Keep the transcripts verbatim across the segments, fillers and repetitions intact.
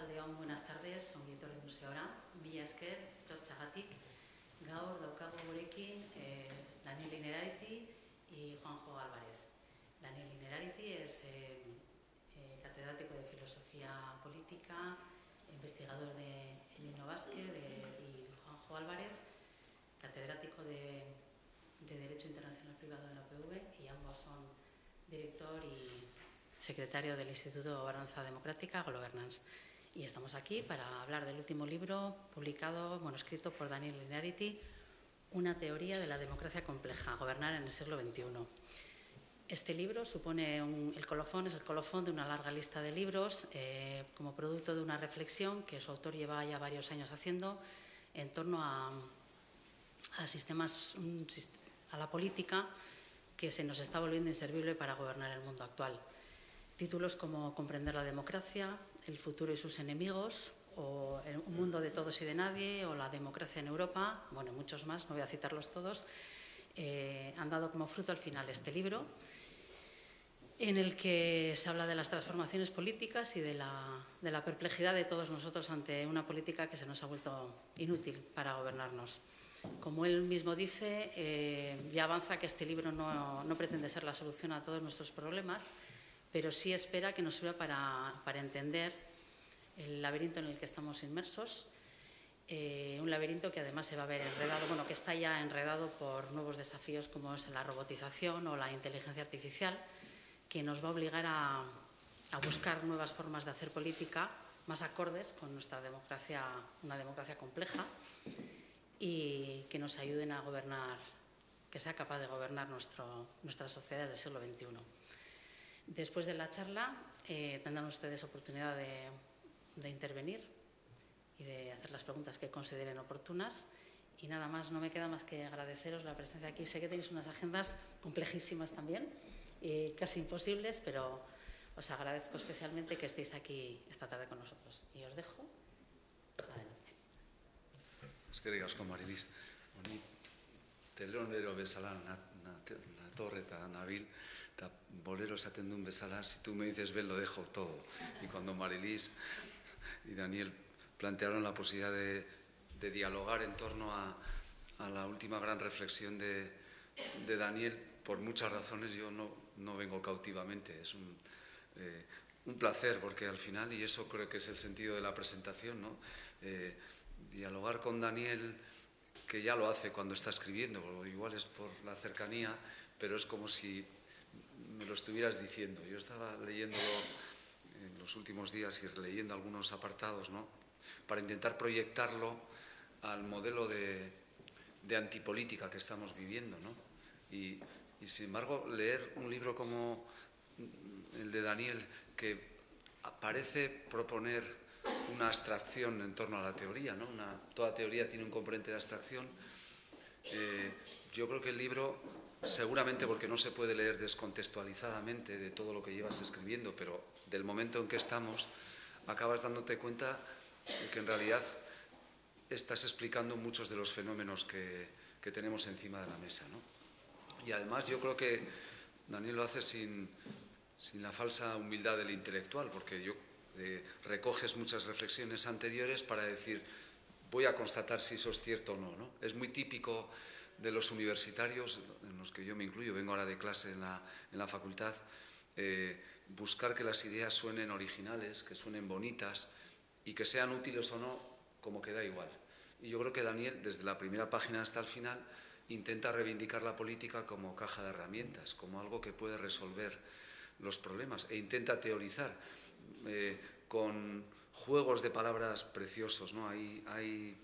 Arratsaldeon, buenas tardes, ongi etorri museora, mila esker, etortzeagatik. Gaur daukagu gurekin eh, Daniel Innerarity y Juanjo Álvarez. Daniel Innerarity es eh, eh, catedrático de Filosofía Política, investigador de Elino Basque de, y Juanjo Álvarez, catedrático de, de Derecho Internacional Privado de la U P V, y ambos son director y secretario del Instituto de Gobernanza Democrática, Governance. Y estamos aquí para hablar del último libro publicado, bueno, escrito por Daniel Innerarity, Una teoría de la democracia compleja, gobernar en el siglo veintiuno. Este libro supone un, el colofón, es el colofón de una larga lista de libros eh, como producto de una reflexión que su autor lleva ya varios años haciendo en torno a, a sistemas, un, a la política que se nos está volviendo inservible para gobernar el mundo actual. Títulos como Comprender la democracia, El futuro y sus enemigos, o Un mundo de todos y de nadie, o La democracia en Europa, bueno, muchos más, no voy a citarlos todos, eh, han dado como fruto al final este libro, en el que se habla de las transformaciones políticas y de la, de la perplejidad de todos nosotros ante una política que se nos ha vuelto inútil para gobernarnos. Como él mismo dice, eh, ya avanza que este libro no, no pretende ser la solución a todos nuestros problemas, pero sí espera que nos sirva para, para entender el laberinto en el que estamos inmersos, eh, un laberinto que además se va a ver enredado, bueno, que está ya enredado por nuevos desafíos como es la robotización o la inteligencia artificial, que nos va a obligar a, a buscar nuevas formas de hacer política más acordes con nuestra democracia, una democracia compleja, y que nos ayuden a gobernar, que sea capaz de gobernar nuestro, nuestras sociedades del siglo veintiuno. Después de la charla eh, tendrán ustedes oportunidad de, de intervenir y de hacer las preguntas que consideren oportunas. Y nada más, no me queda más que agradeceros la presencia aquí. Sé que tenéis unas agendas complejísimas también, y casi imposibles, pero os agradezco especialmente que estéis aquí esta tarde con nosotros. Y os dejo. Adelante. Eskerrik asko, Marilis. Honi, telonero bezala nator eta nabil, eta bolero esaten duen bezala, si tú me dices ven, lo dejo todo. Y cuando Marilis y Daniel plantearon la posibilidad de, de dialogar en torno a, a la última gran reflexión de, de Daniel, por muchas razones yo no, no vengo cautivamente. Es un, eh, un placer, porque al final, y eso creo que es el sentido de la presentación, ¿no? Eh, dialogar con Daniel, que ya lo hace cuando está escribiendo, o igual es por la cercanía, pero es como si me lo estuvieras diciendo. Yo estaba leyéndolo en los últimos días y releyendo algunos apartados, ¿no?, para intentar proyectarlo al modelo de, de antipolítica que estamos viviendo, ¿no? Y, y sin embargo, leer un libro como el de Daniel, que parece proponer una abstracción en torno a la teoría, ¿no? Una, toda teoría tiene un componente de abstracción. Eh, yo creo que el libro, seguramente porque no se puede leer descontextualizadamente de todo lo que llevas escribiendo, pero del momento en que estamos, acabas dándote cuenta de que en realidad estás explicando muchos de los fenómenos que, que tenemos encima de la mesa, ¿no? Y además yo creo que Daniel lo hace sin, sin la falsa humildad del intelectual, porque yo eh, recoges muchas reflexiones anteriores para decir, voy a constatar si eso es cierto o no, ¿no? Es muy típico de los universitarios, en los que yo me incluyo, vengo ahora de clase en la, en la facultad, eh, buscar que las ideas suenen originales, que suenen bonitas y que sean útiles o no, como que da igual. Y yo creo que Daniel, desde la primera página hasta el final, intenta reivindicar la política como caja de herramientas, como algo que puede resolver los problemas, e intenta teorizar eh, con juegos de palabras preciosos, ¿no? Hay, hay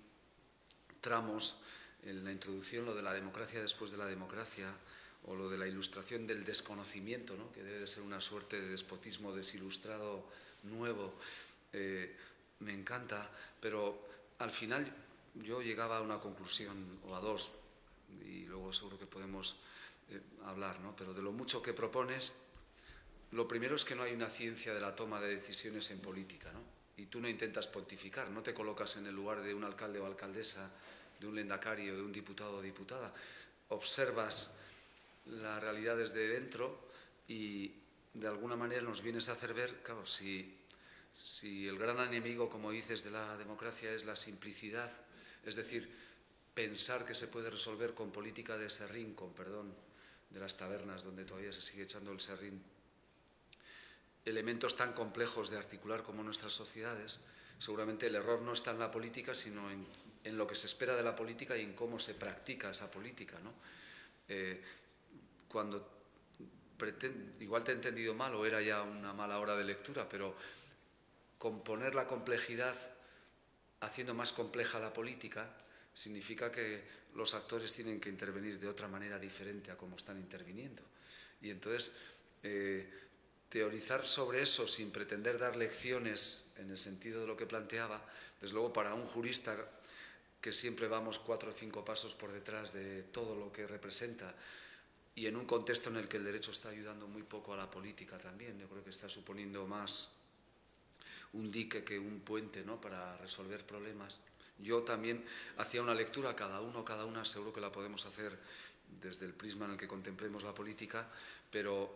tramos en la introducción, lo de la democracia después de la democracia, o lo de la ilustración del desconocimiento, ¿no?, que debe de ser una suerte de despotismo desilustrado nuevo. Eh, me encanta, pero al final yo llegaba a una conclusión, o a dos, y luego seguro que podemos eh, hablar, ¿no? Pero de lo mucho que propones, lo primero es que no hay una ciencia de la toma de decisiones en política, ¿no? Y tú no intentas pontificar, no te colocas en el lugar de un alcalde o alcaldesa, de un lehendakari o de un diputado o diputada. Observas la realidad desde dentro y de alguna manera nos vienes a hacer ver, claro, si si el gran enemigo, como dices, de la democracia es la simplicidad, es decir, pensar que se puede resolver con política de serrín, con perdón de las tabernas donde todavía se sigue echando el serrín, elementos tan complejos de articular como nuestras sociedades, seguramente el error no está en la política, sino en, en lo que se espera de la política y en cómo se practica esa política, ¿no? Eh, cuando pretend, igual te he entendido mal o era ya una mala hora de lectura, pero componer la complejidad haciendo más compleja la política significa que los actores tienen que intervenir de otra manera diferente a como están interviniendo. Y entonces, eh, teorizar sobre eso sin pretender dar lecciones en el sentido de lo que planteaba, desde luego para un jurista que siempre vamos cuatro o cinco pasos por detrás de todo lo que representa y en un contexto en el que el derecho está ayudando muy poco a la política también, yo creo que está suponiendo más un dique que un puente, ¿no?, para resolver problemas. Yo también hacía una lectura, cada uno, cada una, seguro que la podemos hacer desde el prisma en el que contemplemos la política, pero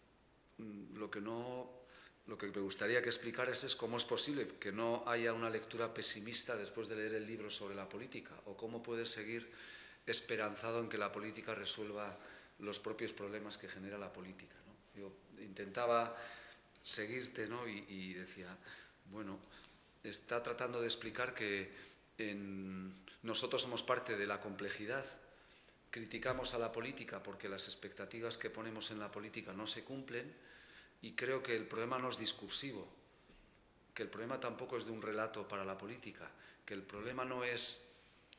lo que, no, lo que me gustaría que explicaras es cómo es posible que no haya una lectura pesimista después de leer el libro sobre la política, o cómo puedes seguir esperanzado en que la política resuelva los propios problemas que genera la política, ¿no? Yo intentaba seguirte, ¿no?, y, y decía, bueno, está tratando de explicar que en, nosotros somos parte de la complejidad, criticamos a la política porque las expectativas que ponemos en la política no se cumplen, y creo que el problema no es discursivo, que el problema tampoco es de un relato para la política, que el problema no es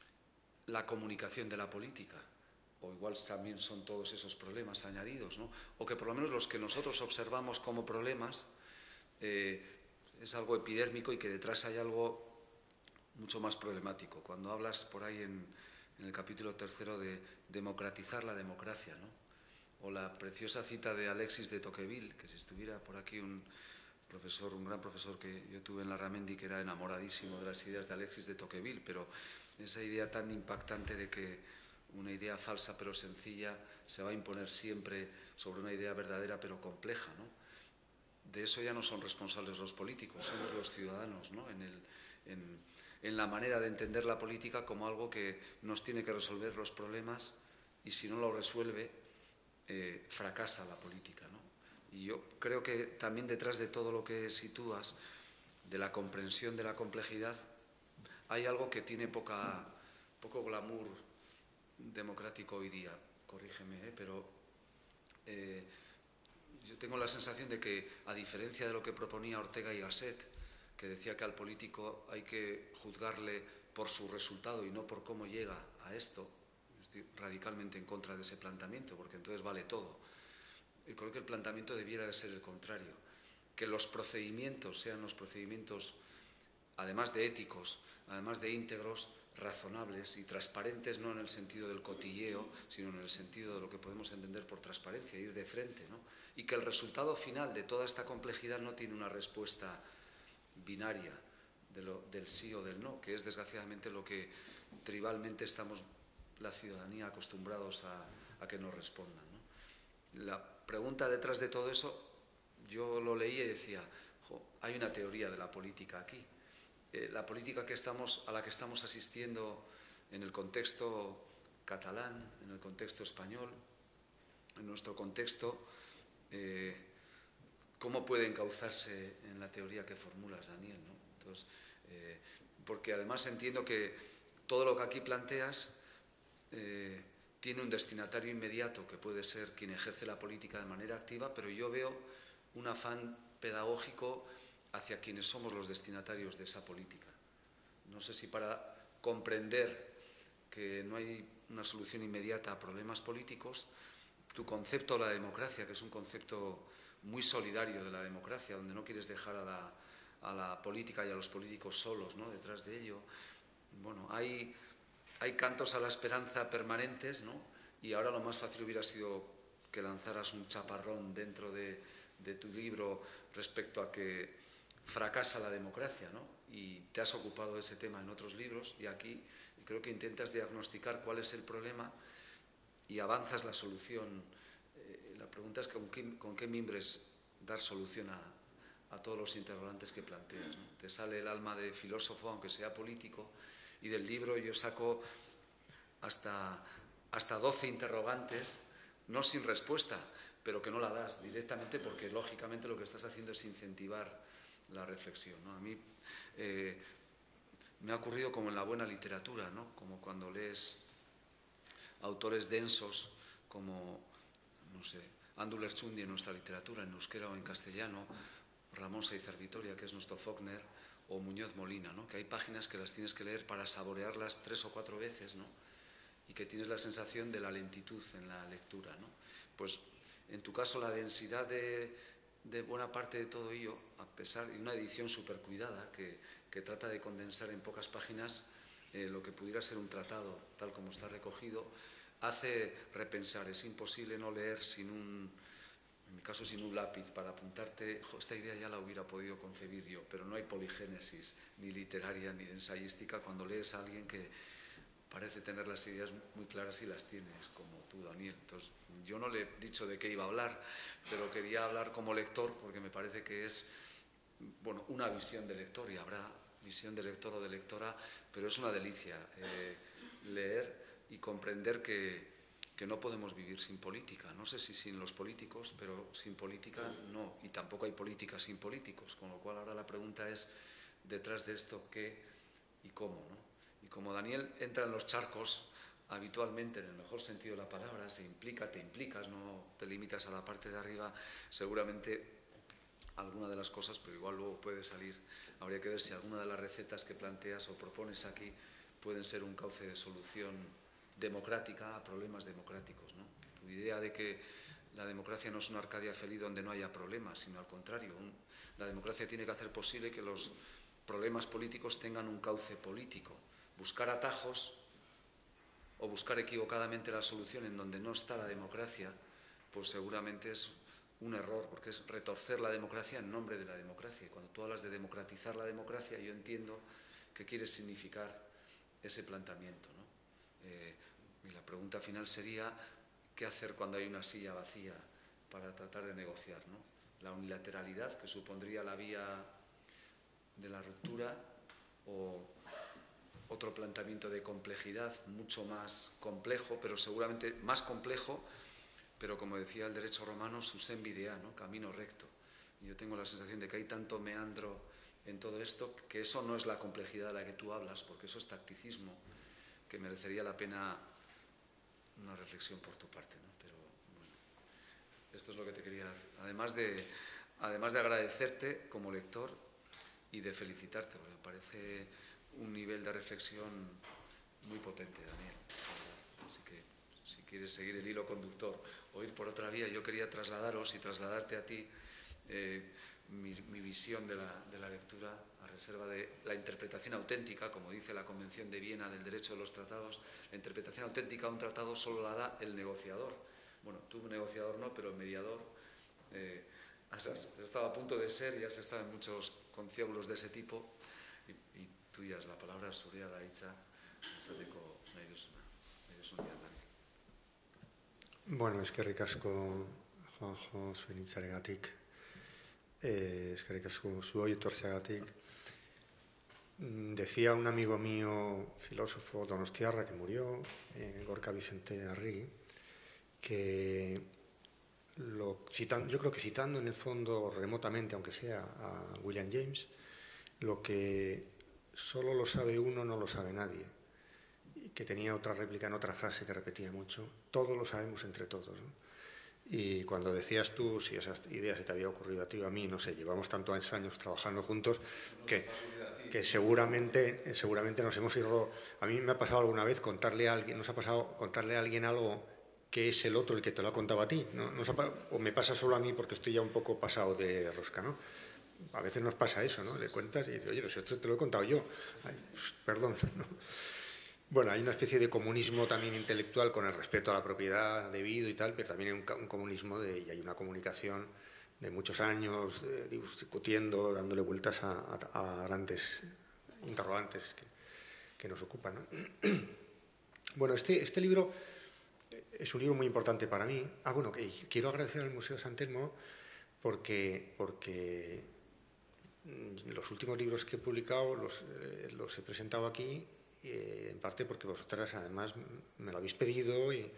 la comunicación de la política, o igual también son todos esos problemas añadidos, ¿no?, o que por lo menos los que nosotros observamos como problemas eh, es algo epidérmico y que detrás hay algo mucho más problemático. Cuando hablas por ahí en, en el capítulo tercero de democratizar la democracia, ¿no?, o la preciosa cita de Alexis de Tocqueville, que si estuviera por aquí un profesor, un gran profesor que yo tuve en la Ramendi, que era enamoradísimo de las ideas de Alexis de Tocqueville, pero esa idea tan impactante de que una idea falsa pero sencilla se va a imponer siempre sobre una idea verdadera pero compleja, ¿no? De eso ya no son responsables los políticos, somos los ciudadanos, ¿no?, en, el, en, en la manera de entender la política como algo que nos tiene que resolver los problemas, y si no lo resuelve, eh, fracasa la política, ¿no? Y yo creo que también detrás de todo lo que sitúas, de la comprensión de la complejidad, hay algo que tiene poca, poco glamour democrático hoy día, corrígeme, ¿eh? pero eh, yo tengo la sensación de que, a diferencia de lo que proponía Ortega y Gasset, que decía que al político hay que juzgarle por su resultado y no por cómo llega a esto, estoy radicalmente en contra de ese planteamiento, porque entonces vale todo. Y creo que el planteamiento debiera de ser el contrario, que los procedimientos sean los procedimientos, además de éticos, además de íntegros, razonables y transparentes, no en el sentido del cotilleo, sino en el sentido de lo que podemos entender por transparencia, ir de frente, ¿no? Y que el resultado final de toda esta complejidad no tiene una respuesta binaria de lo, del sí o del no, que es desgraciadamente lo que tribalmente estamos la ciudadanía acostumbrados a, a que nos respondan, ¿no? La pregunta detrás de todo eso, yo lo leía y decía, jo, hay una teoría de la política aquí. Eh, la política que estamos, a la que estamos asistiendo en el contexto catalán, en el contexto español, en nuestro contexto, eh, ¿cómo puede encauzarse en la teoría que formulas, Daniel, ¿no? Entonces, eh, porque además entiendo que todo lo que aquí planteas eh, tiene un destinatario inmediato, que puede ser quien ejerce la política de manera activa, pero yo veo un afán pedagógico hacia quienes somos los destinatarios de esa política. No sé si para comprender que no hay una solución inmediata a problemas políticos, tu concepto de la democracia, que es un concepto muy solidario de la democracia, donde no quieres dejar a la, a la política y a los políticos solos, ¿no?, detrás de ello. Bueno, hay, hay cantos a la esperanza permanentes, ¿no?, y ahora lo más fácil hubiera sido que lanzaras un chaparrón dentro de, de tu libro respecto a que fracasa la democracia, ¿no? Y te has ocupado de ese tema en otros libros, y aquí creo que intentas diagnosticar cuál es el problema y avanzas la solución. Eh, la pregunta es con qué, con qué mimbres dar solución a, a todos los interrogantes que planteas, ¿no? Te sale el alma de filósofo, aunque sea político, y del libro yo saco hasta, hasta doce interrogantes, no sin respuesta, pero que no la das directamente porque lógicamente lo que estás haciendo es incentivar la reflexión, ¿no? A mí eh, me ha ocurrido como en la buena literatura, ¿no? Como cuando lees autores densos como, no sé, Andu Lertxundi en nuestra literatura, en euskera o en castellano, Ramón Saizar Vitoria, que es nuestro Faulkner, o Muñoz Molina, ¿no? Que hay páginas que las tienes que leer para saborearlas tres o cuatro veces, ¿no? Y que tienes la sensación de la lentitud en la lectura, ¿no? Pues en tu caso la densidad de, de buena parte de todo ello, a pesar de una edición súper cuidada que, que trata de condensar en pocas páginas eh, lo que pudiera ser un tratado tal como está recogido, hace repensar. Es imposible no leer sin un, en mi caso sin un lápiz para apuntarte, jo, esta idea ya la hubiera podido concebir yo, pero no hay poligénesis ni literaria ni ensayística cuando lees a alguien que parece tener las ideas muy claras y las tienes, como tú, Daniel. Entonces, yo no le he dicho de qué iba a hablar, pero quería hablar como lector porque me parece que es, bueno, una visión de lector, y habrá visión de lector o de lectora, pero es una delicia eh, leer y comprender que, que no podemos vivir sin política. No sé si sin los políticos, pero sin política no, y tampoco hay política sin políticos, con lo cual ahora la pregunta es, detrás de esto, ¿qué y cómo, ¿no? Y como Daniel entra en los charcos habitualmente, en el mejor sentido de la palabra, se implica, te implicas, no te limitas a la parte de arriba, seguramente alguna de las cosas, pero igual luego puede salir. Habría que ver si alguna de las recetas que planteas o propones aquí pueden ser un cauce de solución democrática a problemas democráticos, ¿no? Tu idea de que la democracia no es una Arcadia feliz donde no haya problemas, sino al contrario, un, la democracia tiene que hacer posible que los problemas políticos tengan un cauce político. Buscar atajos o buscar equivocadamente la solución en donde no está la democracia, pues seguramente es un error, porque es retorcer la democracia en nombre de la democracia. Y cuando tú hablas de democratizar la democracia, yo entiendo que quieres significar ese planteamiento, ¿no? Eh, y la pregunta final sería, ¿qué hacer cuando hay una silla vacía para tratar de negociar, ¿no? La unilateralidad, que supondría la vía de la ruptura, o otro planteamiento de complejidad mucho más complejo, pero seguramente más complejo, pero como decía el derecho romano, susem videa, ¿no? Camino recto. Y yo tengo la sensación de que hay tanto meandro en todo esto, que eso no es la complejidad de la que tú hablas, porque eso es tacticismo, que merecería la pena una reflexión por tu parte, ¿no? Pero bueno, esto es lo que te quería hacer. Además de, además de agradecerte como lector y de felicitarte, porque me parece un nivel de reflexión muy potente, Daniel. Así que si quieres seguir el hilo conductor o ir por otra vía, yo quería trasladaros y trasladarte a ti eh, mi, mi visión de la, de la lectura, a reserva de la interpretación auténtica, como dice la Convención de Viena del Derecho de los Tratados. La interpretación auténtica de un tratado solo la da el negociador. Bueno, tú negociador no, pero mediador eh, has, has estado a punto de ser y has estado en muchos conciliábulos de ese tipo, y, y tuyas la palabra zurea da hitza, esateko nahi duzuna. Nahi duzun Daniel. Bueno, eskerrik asko, Juanjo, zuen hitzarengatik. Eh, eskerrik asko zuoi etortzeagatik. Decía un amigo mío, filósofo donostiarra, que murió, eh, Gorka Vicente Arregui, que lo, citan, yo creo que citando en el fondo remotamente, aunque sea a William James, lo que solo lo sabe uno no lo sabe nadie. Y que tenía otra réplica en otra frase que repetía mucho: todo lo sabemos entre todos, ¿no? Y cuando decías tú si esa idea se te había ocurrido a ti o a mí, no sé, llevamos tantos años trabajando juntos que, que seguramente, seguramente nos hemos ido... A mí me ha pasado alguna vez contarle a alguien, nos ha pasado contarle a alguien algo que es el otro el que te lo ha contado a ti, ¿no? Nos ha, o me pasa solo a mí porque estoy ya un poco pasado de rosca, ¿no? A veces nos pasa eso, ¿no? Le cuentas y dices, oye, pues esto te lo he contado yo. Ay, pues, perdón, ¿no? Bueno, hay una especie de comunismo también intelectual con el respeto a la propiedad debido y tal, pero también hay un, un comunismo de, y hay una comunicación de muchos años de, discutiendo, dándole vueltas a, a, a grandes interrogantes que, que nos ocupan, ¿no? Bueno, este, este libro es un libro muy importante para mí. Ah, bueno, que quiero agradecer al Museo San Telmo porque, porque los últimos libros que he publicado los, eh, los he presentado aquí, eh, en parte porque vosotras además me lo habéis pedido y,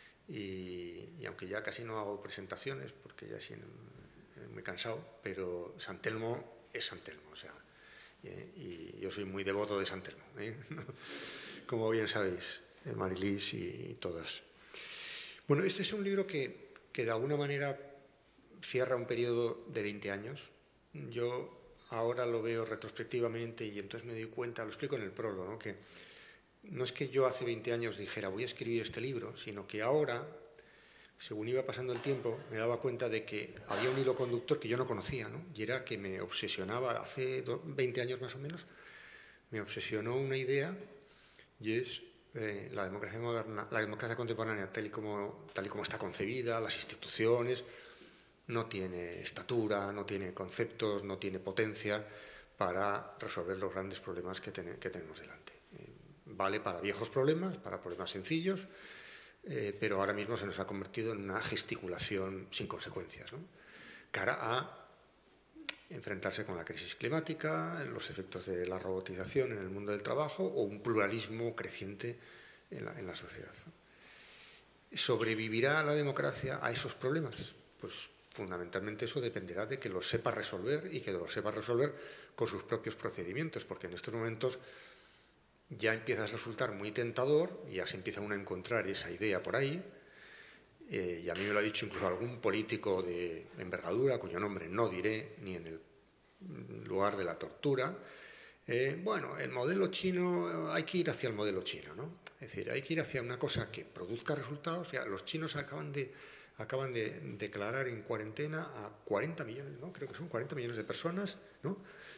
y, y aunque ya casi no hago presentaciones porque ya sí muy cansado, pero San Telmo es San Telmo, o sea, eh, y yo soy muy devoto de San Telmo, ¿eh? Como bien sabéis, Marilis y, y todas. Bueno, este es un libro que, que de alguna manera cierra un periodo de veinte años. Yo ahora lo veo retrospectivamente y entonces me doy cuenta, lo explico en el prólogo, ¿no? Que no es que yo hace veinte años dijera voy a escribir este libro, sino que ahora, según iba pasando el tiempo, me daba cuenta de que había un hilo conductor que yo no conocía, ¿no? Y era que me obsesionaba, hace veinte años más o menos, me obsesionó una idea y es eh, la democracia moderna, la democracia contemporánea tal y como, tal y como está concebida, las instituciones, no tiene estatura, no tiene conceptos, no tiene potencia para resolver los grandes problemas que, ten, que tenemos delante. Eh, vale para viejos problemas, para problemas sencillos, eh, pero ahora mismo se nos ha convertido en una gesticulación sin consecuencias, ¿no? Cara a enfrentarse con la crisis climática, los efectos de la robotización en el mundo del trabajo o un pluralismo creciente en la, en la sociedad. ¿Sobrevivirá la democracia a esos problemas? Pues fundamentalmente eso dependerá de que lo sepa resolver y que lo sepa resolver con sus propios procedimientos, porque en estos momentos ya empieza a resultar muy tentador y ya se empieza uno a encontrar esa idea por ahí, eh, y a mí me lo ha dicho incluso algún político de envergadura, cuyo nombre no diré ni en el lugar de la tortura. Eh, bueno, el modelo chino, hay que ir hacia el modelo chino, ¿no? Es decir, hay que ir hacia una cosa que produzca resultados. O sea, los chinos acaban de acaban de declarar en cuarentena a cuarenta millones, ¿no? Creo que son cuarenta millones de personas, ¿no?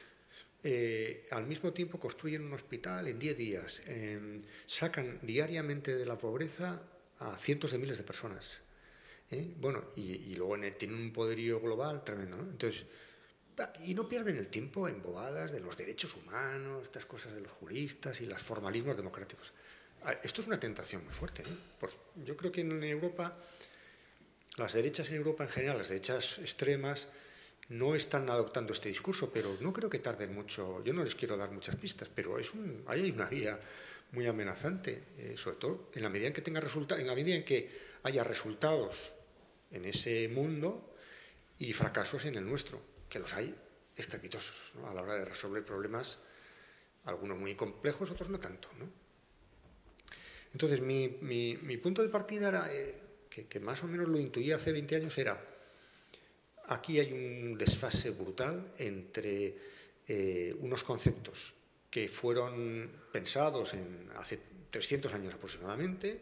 Eh, al mismo tiempo construyen un hospital en diez días, eh, sacan diariamente de la pobreza a cientos de miles de personas, ¿eh? Bueno, y, y luego en el, tienen un poderío global tremendo, ¿no? Entonces, y no pierden el tiempo en bobadas de los derechos humanos, estas cosas de los juristas y los formalismos democráticos. Esto es una tentación muy fuerte, ¿eh? Pues yo creo que en Europa, las derechas en Europa en general, las derechas extremas, no están adoptando este discurso, pero no creo que tarden mucho. Yo no les quiero dar muchas pistas, pero es un, ahí hay una vía muy amenazante, eh, sobre todo en la medida en que tenga resultados, en la medida en que haya resultados en ese mundo y fracasos en el nuestro, que los hay estrepitosos, ¿no? A la hora de resolver problemas, algunos muy complejos, otros no tanto, ¿no? Entonces, mi, mi, mi punto de partida era, eh, que, que más o menos lo intuía hace veinte años, era: aquí hay un desfase brutal entre eh, unos conceptos que fueron pensados en hace trescientos años aproximadamente,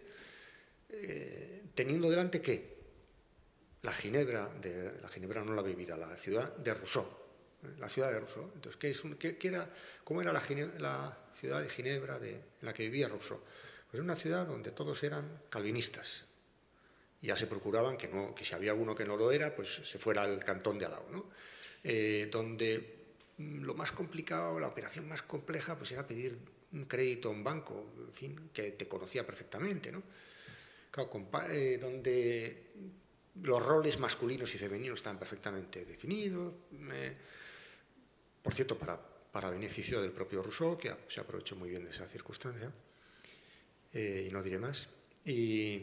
eh, teniendo delante ¿qué? La Ginebra, de, la Ginebra no la bebida, la ciudad de Rousseau, ¿eh? La ciudad de Rousseau. Entonces, ¿qué es un, qué, qué era, ¿cómo era la, Ginebra, la ciudad de Ginebra de, en la que vivía Rousseau? Pues era una ciudad donde todos eran calvinistas. Ya se procuraban que, no, que si había alguno que no lo era, pues se fuera al cantón de al lado, ¿no? Eh, donde lo más complicado, la operación más compleja, pues era pedir un crédito a un banco, en fin, que te conocía perfectamente, ¿no? Claro, eh, donde los roles masculinos y femeninos estaban perfectamente definidos, eh, por cierto, para, para beneficio del propio Rousseau, que se aprovechó muy bien de esa circunstancia, eh, y no diré más. Y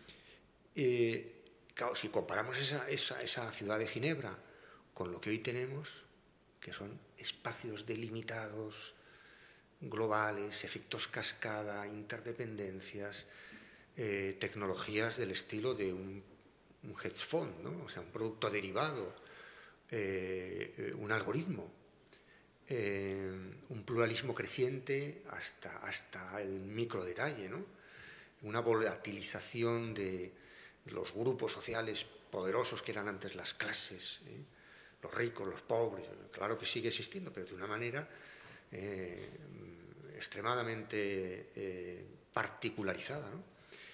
Eh, claro, si comparamos esa, esa, esa ciudad de Ginebra con lo que hoy tenemos, que son espacios delimitados, globales, efectos cascada, interdependencias, eh, tecnologías del estilo de un, un hedge fund, ¿no? O sea, un producto derivado, eh, un algoritmo, eh, un pluralismo creciente hasta, hasta el micro detalle, ¿no? Una volatilización de los grupos sociales poderosos que eran antes las clases, ¿eh? Los ricos, los pobres, claro que sigue existiendo, pero de una manera eh, extremadamente eh, particularizada, ¿no?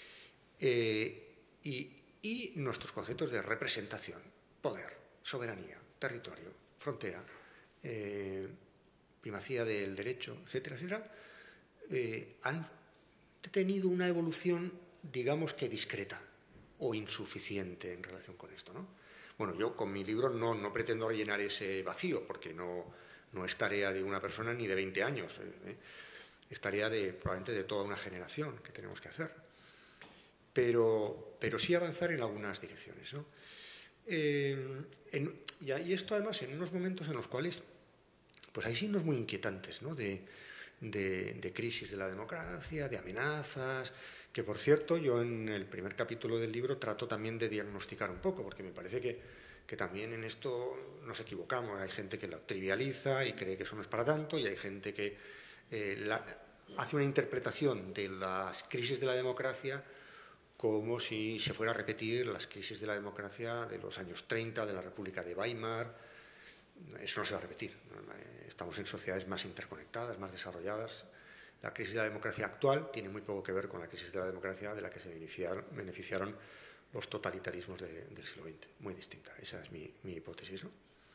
Eh, y, y nuestros conceptos de representación, poder, soberanía, territorio, frontera, eh, primacía del derecho, etcétera, etcétera, eh, han tenido una evolución, digamos que discreta o insuficiente en relación con esto, ¿no? Bueno, yo con mi libro no, no pretendo rellenar ese vacío, porque no, No es tarea de una persona ni de veinte años, ¿eh? Es tarea de, probablemente de toda una generación que tenemos que hacer. Pero, pero sí avanzar en algunas direcciones, ¿no? Eh, en, y, y esto además en unos momentos en los cuales pues hay signos muy inquietantes, ¿no? de, de, de crisis de la democracia, de amenazas, que por cierto yo en el primer capítulo del libro trato también de diagnosticar un poco, porque me parece que, que también en esto nos equivocamos. Hay gente que lo trivializa y cree que eso no es para tanto, y hay gente que eh, la, hace una interpretación de las crisis de la democracia como si se fuera a repetir las crisis de la democracia de los años treinta, de la República de Weimar. Eso no se va a repetir. Estamos en sociedades más interconectadas, más desarrolladas. La crisis de la democracia actual tiene muy poco que ver con la crisis de la democracia de la que se beneficiaron, beneficiaron los totalitarismos de, del siglo veinte. Muy distinta. Esa es mi, mi hipótesis, ¿no?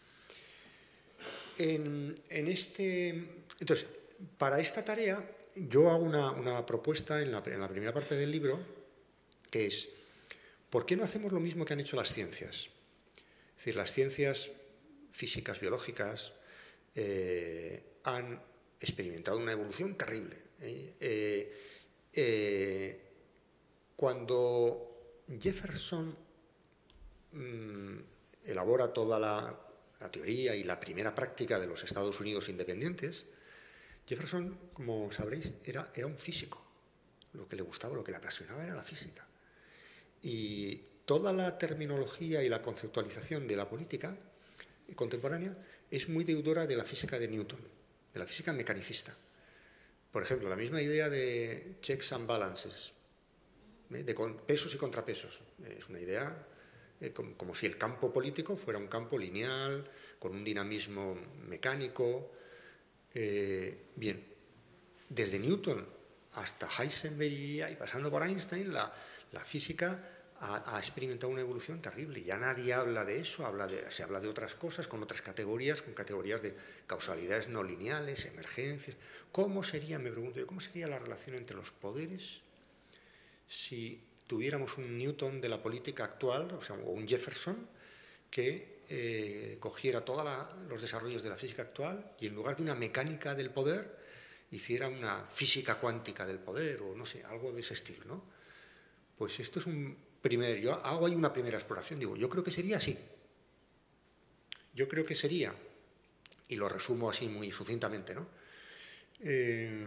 En, en este, entonces, para esta tarea, yo hago una, una propuesta en la, en la primera parte del libro, que es, ¿por qué no hacemos lo mismo que han hecho las ciencias? Es decir, las ciencias físicas, biológicas, eh, han experimentado una evolución terrible. ¿eh? Eh, eh, cuando Jefferson mmm, elabora toda la, la teoría y la primera práctica de los Estados Unidos independientes, Jefferson, como sabréis, era, era un físico. Lo que le gustaba, lo que le apasionaba era la física. Y toda la terminología y la conceptualización de la política contemporánea es muy deudora de la física de Newton, de la física mecanicista. Por ejemplo, la misma idea de checks and balances, ¿eh? de pesos y contrapesos. Es una idea eh, como, como si el campo político fuera un campo lineal, con un dinamismo mecánico. Eh, bien, desde Newton hasta Heisenberg y pasando por Einstein, la, la física ha, ha experimentado una evolución terrible. Ya nadie habla de eso, habla de, se habla de otras cosas, con otras categorías, con categorías de causalidades no lineales, emergencias. ¿Cómo sería, me pregunto yo, cómo sería la relación entre los poderes si tuviéramos un Newton de la política actual, o sea, o un Jefferson, que eh, cogiera todos los desarrollos de la física actual y en lugar de una mecánica del poder hiciera una física cuántica del poder, o no sé, algo de ese estilo, ¿no? Pues esto es un primer, yo hago ahí una primera exploración, digo, yo creo que sería así. Yo creo que sería, y lo resumo así muy sucintamente, ¿no? Eh,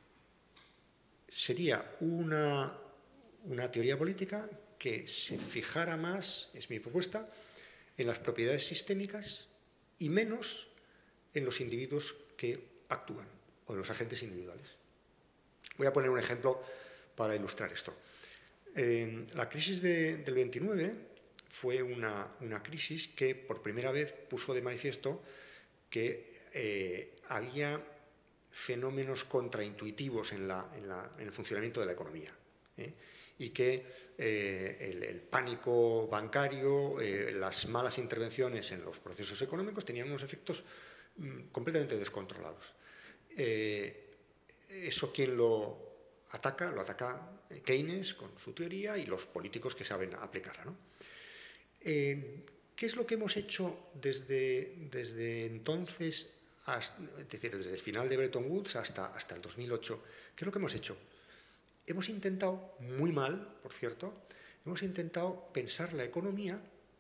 sería una, una teoría política que se fijara más, es mi propuesta, en las propiedades sistémicas y menos en los individuos que actúan, o en los agentes individuales. Voy a poner un ejemplo para ilustrar esto. Eh, la crisis de, del veintinueve fue una, una crisis que por primera vez puso de manifiesto que eh, había fenómenos contraintuitivos en, la, en, la, en el funcionamiento de la economía, ¿eh? y que eh, el, el pánico bancario, eh, las malas intervenciones en los procesos económicos tenían unos efectos mm, completamente descontrolados. Eh, eso quien lo ataca, lo ataca Keynes con su teoría y los políticos que saben aplicarla, ¿no? Eh, ¿Qué es lo que hemos hecho desde, desde entonces, hasta, es decir, desde el final de Bretton Woods hasta, hasta el dos mil ocho? ¿Qué es lo que hemos hecho? Hemos intentado, muy mal, por cierto, hemos intentado pensar la economía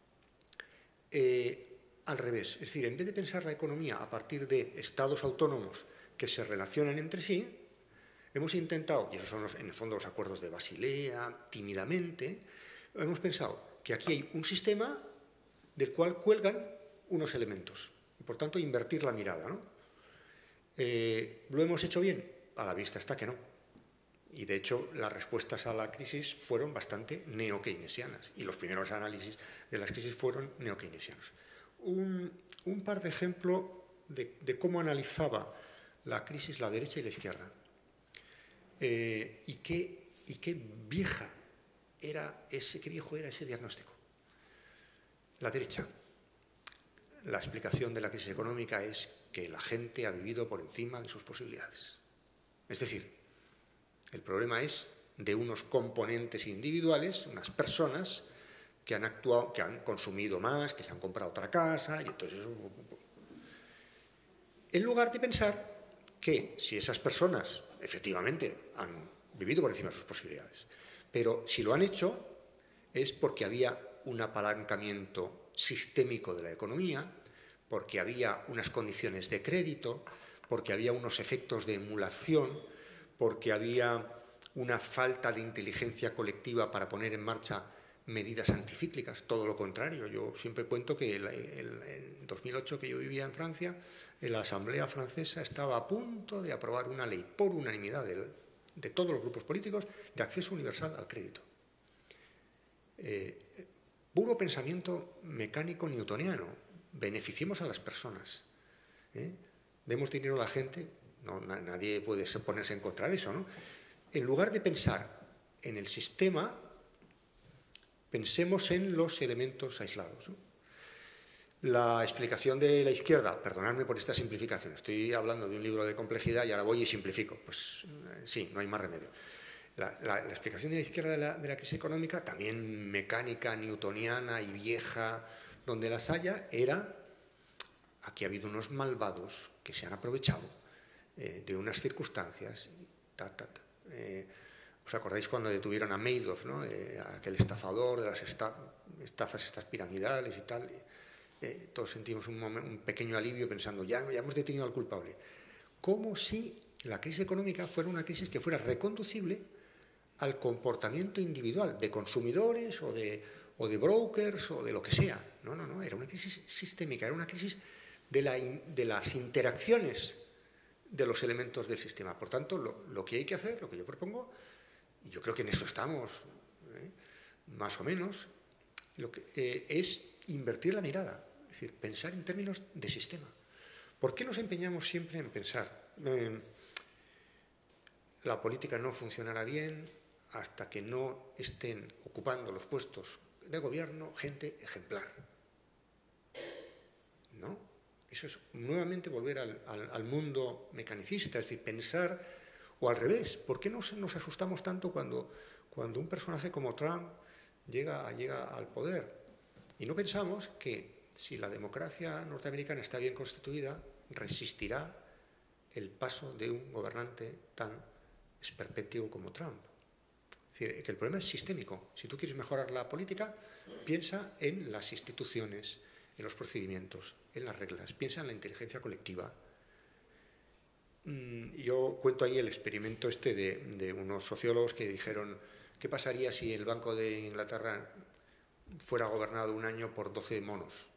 eh, al revés. Es decir, en vez de pensar la economía a partir de estados autónomos que se relacionan entre sí, hemos intentado, y esos son los, en el fondo los acuerdos de Basilea, tímidamente, hemos pensado que aquí hay un sistema del cual cuelgan unos elementos, y por tanto invertir la mirada, ¿no? Eh, ¿Lo hemos hecho bien? A la vista está que no. Y de hecho las respuestas a la crisis fueron bastante neo-keynesianas, y los primeros análisis de las crisis fueron neo-keynesianos. Un, un par de ejemplos de, de cómo analizaba la crisis la derecha y la izquierda. Eh, y, qué, y qué vieja era ese, qué viejo era ese diagnóstico. La derecha. La explicación de la crisis económica es que la gente ha vivido por encima de sus posibilidades. Es decir, el problema es de unos componentes individuales, unas personas que han actuado, que han consumido más, que se han comprado otra casa, y entonces eso. en lugar de pensar que si esas personas efectivamente han vivido por encima de sus posibilidades, pero si lo han hecho es porque había un apalancamiento sistémico de la economía, porque había unas condiciones de crédito, porque había unos efectos de emulación, porque había una falta de inteligencia colectiva para poner en marcha medidas anticíclicas, todo lo contrario. Yo siempre cuento que el, el, en dos mil ocho, que yo vivía en Francia, la Asamblea francesa estaba a punto de aprobar una ley por unanimidad de, de todos los grupos políticos de acceso universal al crédito. Eh, puro pensamiento mecánico newtoniano. Beneficiemos a las personas. ¿eh? Demos dinero a la gente. No, nadie puede ponerse en contra de eso, ¿no? En lugar de pensar en el sistema, pensemos en los elementos aislados, ¿no? La explicación de la izquierda, perdonadme por esta simplificación, estoy hablando de un libro de complejidad y ahora voy y simplifico, pues sí, no hay más remedio. La, la, la explicación de la izquierda de la, de la crisis económica, también mecánica, newtoniana y vieja, donde las haya, era: aquí ha habido unos malvados que se han aprovechado eh, de unas circunstancias. Ta, ta, ta. Eh, ¿Os acordáis cuando detuvieron a Madoff, ¿no? eh, aquel estafador de las esta, estafas estas piramidales y tal? Eh, todos sentimos un, momento, un pequeño alivio pensando, ya, ya hemos detenido al culpable. Como si la crisis económica fuera una crisis que fuera reconducible al comportamiento individual de consumidores o de, o de brokers o de lo que sea. No, no, no, era una crisis sistémica, era una crisis de, la, de las interacciones de los elementos del sistema. Por tanto, lo, lo que hay que hacer, lo que yo propongo, y yo creo que en eso estamos, ¿eh? más o menos, lo que, eh, es invertir la mirada, es decir, pensar en términos de sistema. ¿Por qué nos empeñamos siempre en pensar eh, la política no funcionará bien hasta que no estén ocupando los puestos de gobierno gente ejemplar? ¿No? Eso es nuevamente volver al, al, al mundo mecanicista, es decir, pensar, o al revés, ¿por qué nos, nos asustamos tanto cuando, cuando un personaje como Trump llega, llega al poder? Y no pensamos que si la democracia norteamericana está bien constituida, resistirá el paso de un gobernante tan esperpéntico como Trump. Es decir, que el problema es sistémico. Si tú quieres mejorar la política, piensa en las instituciones, en los procedimientos, en las reglas, piensa en la inteligencia colectiva. Yo cuento ahí el experimento este de, de unos sociólogos que dijeron, ¿qué pasaría si el Banco de Inglaterra fuera gobernado un año por doce monos?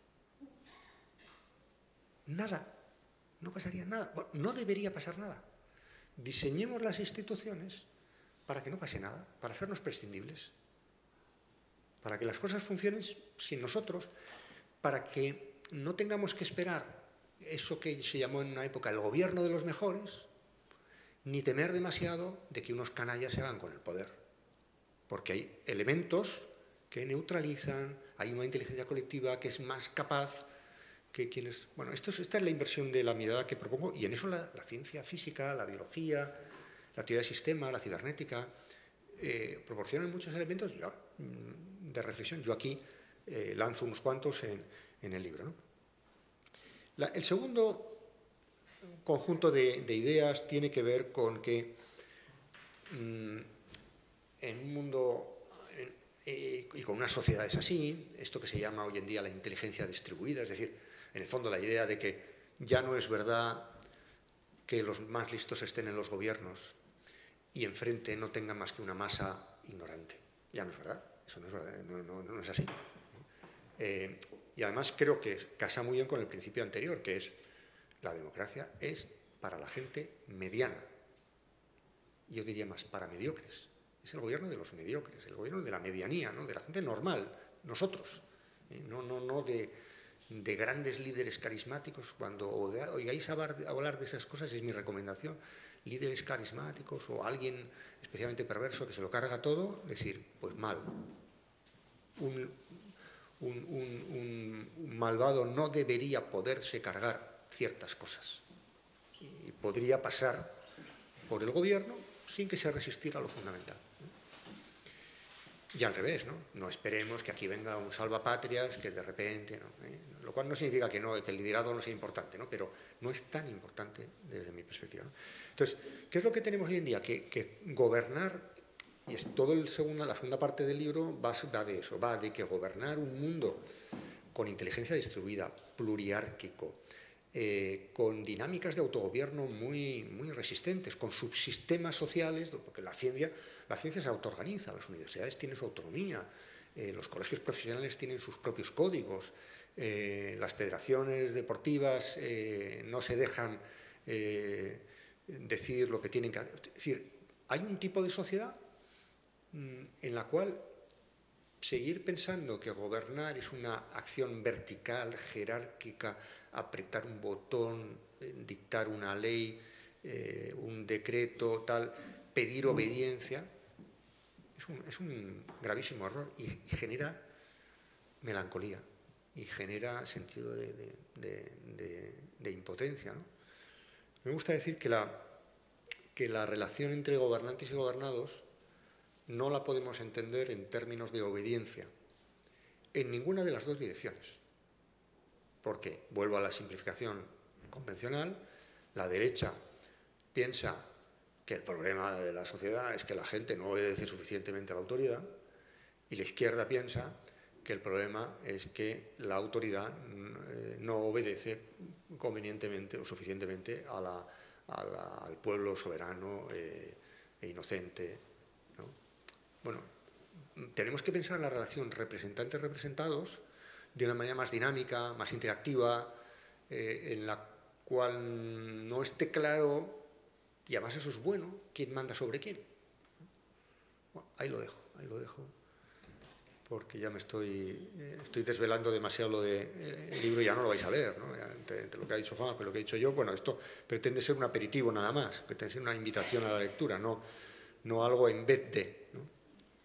Nada, no pasaría nada. Bueno, no debería pasar nada. Diseñemos las instituciones para que no pase nada, para hacernos prescindibles, para que las cosas funcionen sin nosotros, para que no tengamos que esperar eso que se llamó en una época el gobierno de los mejores, ni temer demasiado de que unos canallas se hagan con el poder. Porque hay elementos que neutralizan, hay una inteligencia colectiva que es más capaz que quienes... Bueno, esto es, esta es la inversión de la mirada que propongo, y en eso la, la ciencia física, la biología, la teoría de sistema, la cibernética, eh, proporcionan muchos elementos yo, de reflexión. Yo aquí eh, lanzo unos cuantos en, en el libro, ¿no? La, el segundo conjunto de, de ideas tiene que ver con que mmm, en un mundo en, eh, y con unas sociedades así, esto que se llama hoy en día la inteligencia distribuida, es decir, en el fondo la idea de que ya no es verdad que los más listos estén en los gobiernos y enfrente no tengan más que una masa ignorante. Ya no es verdad, eso no es verdad, no, no, no es así. Eh, y además creo que casa muy bien con el principio anterior, que es la democracia es para la gente mediana. Yo diría más, para mediocres. Es el gobierno de los mediocres, el gobierno de la medianía, ¿no? De la gente normal, nosotros. ¿eh? No, no, no de, de grandes líderes carismáticos. Cuando oigáis hablar, hablar de esas cosas, es mi recomendación, líderes carismáticos o alguien especialmente perverso que se lo carga todo, decir, pues mal. Un... Un, un, un malvado no debería poderse cargar ciertas cosas y podría pasar por el gobierno sin que se resistiera a lo fundamental. Y al revés, ¿no? No esperemos que aquí venga un salvapatrias que de repente, ¿no? ¿Eh? lo cual no significa que, no, que el liderazgo no sea importante, ¿no? Pero no es tan importante desde mi perspectiva, ¿no? Entonces, ¿qué es lo que tenemos hoy en día? Que, que gobernar, y es todo el segundo, la segunda parte del libro va, va de eso, va de que gobernar un mundo con inteligencia distribuida, pluriárquico, eh, con dinámicas de autogobierno muy, muy resistentes, con subsistemas sociales, porque la ciencia, la ciencia se autoorganiza, las universidades tienen su autonomía, eh, los colegios profesionales tienen sus propios códigos, eh, las federaciones deportivas eh, no se dejan eh, decir lo que tienen que hacer. Es decir, hay un tipo de sociedad mmm, en la cual seguir pensando que gobernar es una acción vertical, jerárquica, apretar un botón, dictar una ley, eh, un decreto, tal, pedir obediencia, es un, es un gravísimo error y, y genera melancolía y genera sentido de, de, de, de, de impotencia, ¿no? Me gusta decir que la, que la relación entre gobernantes y gobernados no la podemos entender en términos de obediencia, en ninguna de las dos direcciones. Porque, vuelvo a la simplificación convencional, la derecha piensa que el problema de la sociedad es que la gente no obedece suficientemente a la autoridad, y la izquierda piensa que el problema es que la autoridad no obedece convenientemente o suficientemente a la, a la, al pueblo soberano eh, e inocente, ¿no? Bueno, tenemos que pensar en la relación representantes-representados de una manera más dinámica, más interactiva, eh, en la cual no esté claro, y además eso es bueno, quién manda sobre quién. Bueno, ahí lo dejo, ahí lo dejo, porque ya me estoy, eh, estoy desvelando demasiado lo del de, libro, ya no lo vais a leer, ¿no? Entre, entre lo que ha dicho Juan y lo que he dicho yo, bueno, esto pretende ser un aperitivo nada más, pretende ser una invitación a la lectura, no, no algo en vez de, ¿no?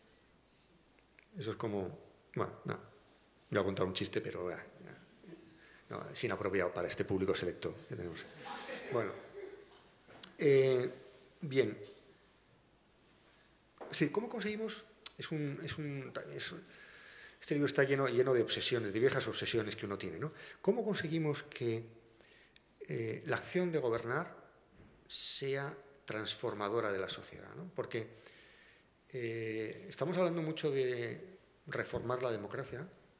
Eso es como, bueno, no, voy a contar un chiste, pero eh, no, es inapropiado para este público selecto que tenemos. Bueno, eh, bien. Es decir, ¿cómo conseguimos? Es un, es un, es un, este libro está lleno, lleno de obsesiones, de viejas obsesiones que uno tiene, ¿no? ¿Cómo conseguimos que eh, la acción de gobernar sea transformadora de la sociedad, ¿no? Porque Eh, estamos hablando mucho de reformar la democracia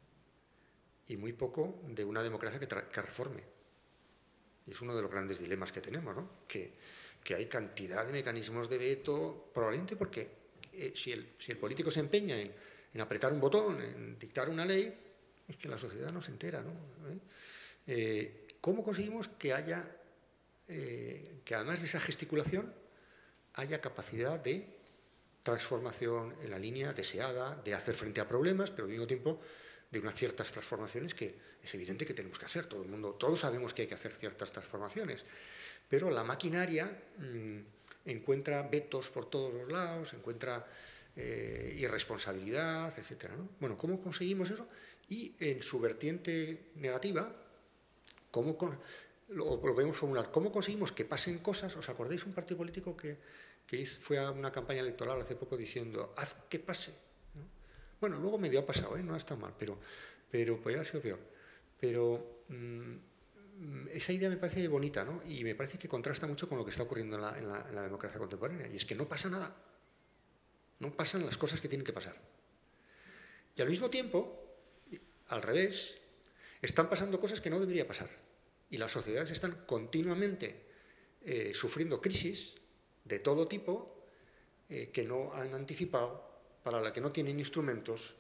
y muy poco de una democracia que, que reforme. Y es uno de los grandes dilemas que tenemos, ¿no? Que, que hay cantidad de mecanismos de veto, probablemente porque eh, si, el, si el político se empeña en, en apretar un botón, en dictar una ley, es que la sociedad no se entera, ¿no? ¿Eh? Eh, ¿Cómo conseguimos que haya, eh, que además de esa gesticulación, haya capacidad de transformación en la línea deseada, de hacer frente a problemas, pero al mismo tiempo de unas ciertas transformaciones que es evidente que tenemos que hacer, todo el mundo, todos sabemos que hay que hacer ciertas transformaciones, pero la maquinaria mmm, encuentra vetos por todos los lados, encuentra eh, irresponsabilidad, etcétera, ¿no? Bueno, ¿cómo conseguimos eso? Y en su vertiente negativa, ¿cómo con, lo, lo podemos formular? ¿Cómo conseguimos que pasen cosas? ¿Os acordáis un partido político que que fue a una campaña electoral hace poco diciendo, haz que pase, ¿no? Bueno, luego medio ha pasado, ¿eh? No está mal, pero, pero podría haber sido peor. Pero mmm, esa idea me parece bonita, ¿no? Y me parece que contrasta mucho con lo que está ocurriendo en la, en la, en la democracia contemporánea, y es que no pasa nada, no pasan las cosas que tienen que pasar. Y al mismo tiempo, al revés, están pasando cosas que no debería pasar, y las sociedades están continuamente eh, sufriendo crisis de todo tipo eh, que no han anticipado, para la que no tienen instrumentos,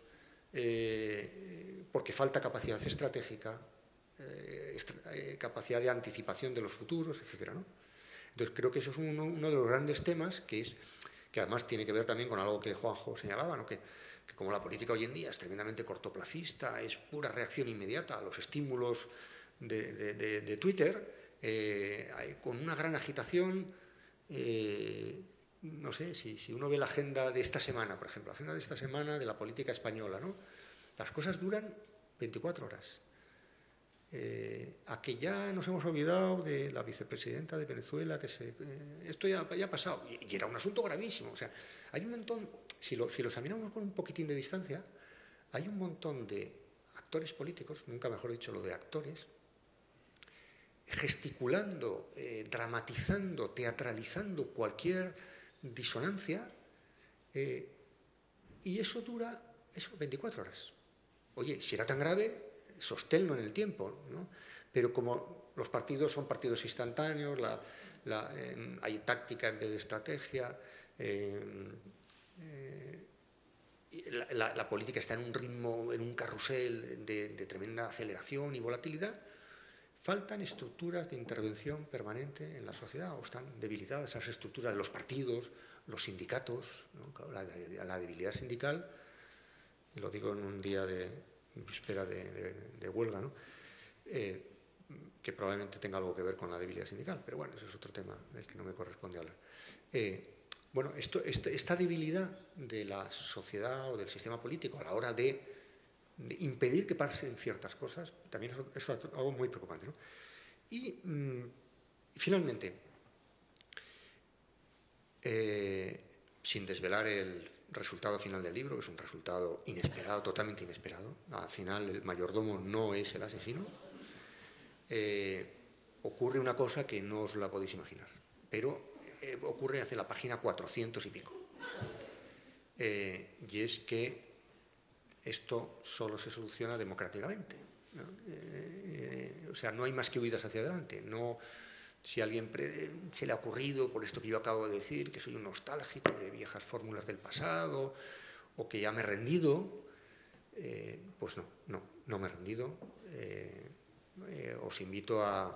eh, porque falta capacidad estratégica, eh, estra eh, capacidad de anticipación de los futuros, etcétera, ¿no? Entonces creo que eso es uno, uno de los grandes temas que, es, que además tiene que ver también con algo que Juanjo señalaba, ¿no? que, que como la política hoy en día es tremendamente cortoplacista, es pura reacción inmediata a los estímulos de, de, de, de Twitter, eh, hay, con una gran agitación. Eh, no sé, si, si uno ve la agenda de esta semana, por ejemplo, la agenda de esta semana de la política española, ¿no? Las cosas duran veinticuatro horas. Eh, a que ya nos hemos olvidado de la vicepresidenta de Venezuela, que se, eh, esto ya, ya ha pasado, y, y era un asunto gravísimo. O sea, hay un montón, si lo, si lo examinamos con un poquitín de distancia, hay un montón de actores políticos, nunca mejor dicho lo de actores, gesticulando, eh, dramatizando, teatralizando cualquier disonancia, eh, y eso dura eso, veinticuatro horas. Oye, si era tan grave, sosténlo en el tiempo, ¿no? Pero como los partidos son partidos instantáneos, la, la, eh, hay táctica en vez de estrategia, eh, eh, la, la, la política está en un ritmo, en un carrusel de, de tremenda aceleración y volatilidad, faltan estructuras de intervención permanente en la sociedad, o están debilitadas esas estructuras de los partidos, los sindicatos, ¿no? la, la, la debilidad sindical, y lo digo en un día de víspera de, de, de huelga, ¿no? eh, que probablemente tenga algo que ver con la debilidad sindical, pero bueno, eso es otro tema del que no me corresponde hablar. Eh, bueno, esto, este, esta debilidad de la sociedad o del sistema político a la hora de de impedir que pasen ciertas cosas, también es algo muy preocupante, ¿no? Y, mmm, finalmente, eh, sin desvelar el resultado final del libro, que es un resultado inesperado, totalmente inesperado, al final el mayordomo no es el asesino, eh, ocurre una cosa que no os la podéis imaginar, pero eh, ocurre hacia la página cuatrocientos y pico, eh, y es que esto solo se soluciona democráticamente, ¿no? Eh, eh, o sea, no hay más que huidas hacia adelante. No, si a alguien pre se le ha ocurrido, por esto que yo acabo de decir, que soy un nostálgico de viejas fórmulas del pasado, o que ya me he rendido, eh, pues no, no, no me he rendido. Eh, eh, os invito a,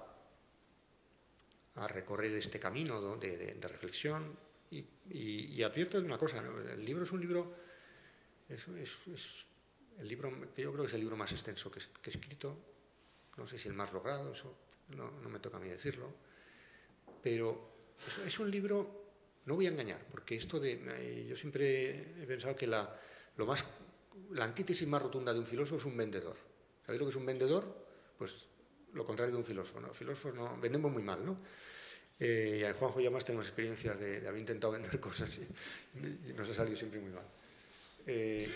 a recorrer este camino, ¿no? de, de, de reflexión y, y, y advierto de una cosa, ¿no? El libro es un libro, es, es, es el libro que yo creo que es el libro más extenso que, que he escrito, no sé si el más logrado, eso no, no me toca a mí decirlo, pero es, es un libro, no voy a engañar, porque esto de, eh, yo siempre he pensado que la, lo más, la antítesis más rotunda de un filósofo es un vendedor. ¿Sabéis lo que es un vendedor? Pues lo contrario de un filósofo, ¿no? Filósofos no, vendemos muy mal, ¿no? Eh, y a Juanjo y además tenemos experiencias de, de haber intentado vender cosas y, y nos ha salido siempre muy mal. Eh,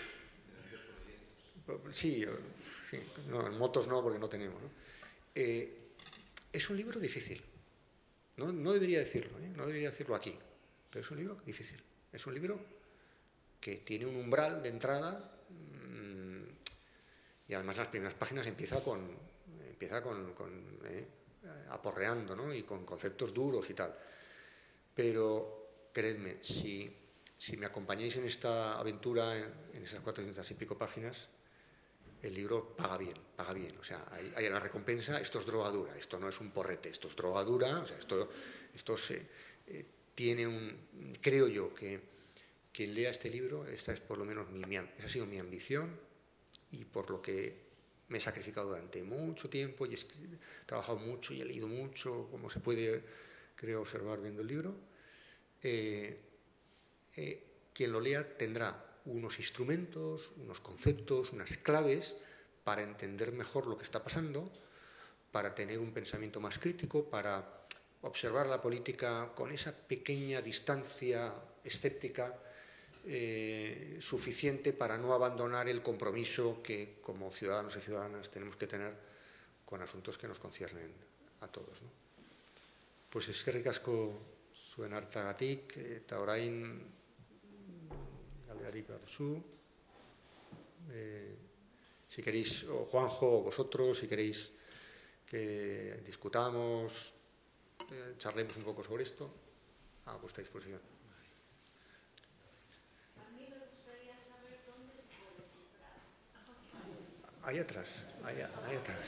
Sí, sí no, en motos no, porque no tenemos, ¿no? Eh, es un libro difícil. No, no debería decirlo, ¿eh? No debería decirlo aquí, pero es un libro difícil. Es un libro que tiene un umbral de entrada mmm, y además las primeras páginas empieza con, empieza con, con eh, aporreando, ¿no? Y con conceptos duros y tal. Pero, creedme, si, si me acompañáis en esta aventura, en, en esas cuatrocientas y pico páginas, el libro paga bien, paga bien, o sea, hay, hay la recompensa, esto es drogadura, esto no es un porrete, esto es drogadura, o sea, esto, esto se, eh, tiene un, creo yo que quien lea este libro, esta es por lo menos mi, mi, esa ha sido mi ambición y por lo que me he sacrificado durante mucho tiempo y he trabajado mucho y he leído mucho, como se puede, creo, observar viendo el libro, eh, eh, quien lo lea tendrá unos instrumentos, unos conceptos, unas claves para entender mejor lo que está pasando, para tener un pensamiento más crítico, para observar la política con esa pequeña distancia escéptica eh, suficiente para no abandonar el compromiso que como ciudadanos y ciudadanas tenemos que tener con asuntos que nos conciernen a todos, ¿no? Pues eskerrik asko zuen hartagatik eta orain Eh, si queréis, o Juanjo, o vosotros, si queréis que discutamos, eh, charlemos un poco sobre esto, a vuestra disposición. A mí me gustaría saber dónde se puede comprar. Ahí atrás, ahí, ahí atrás.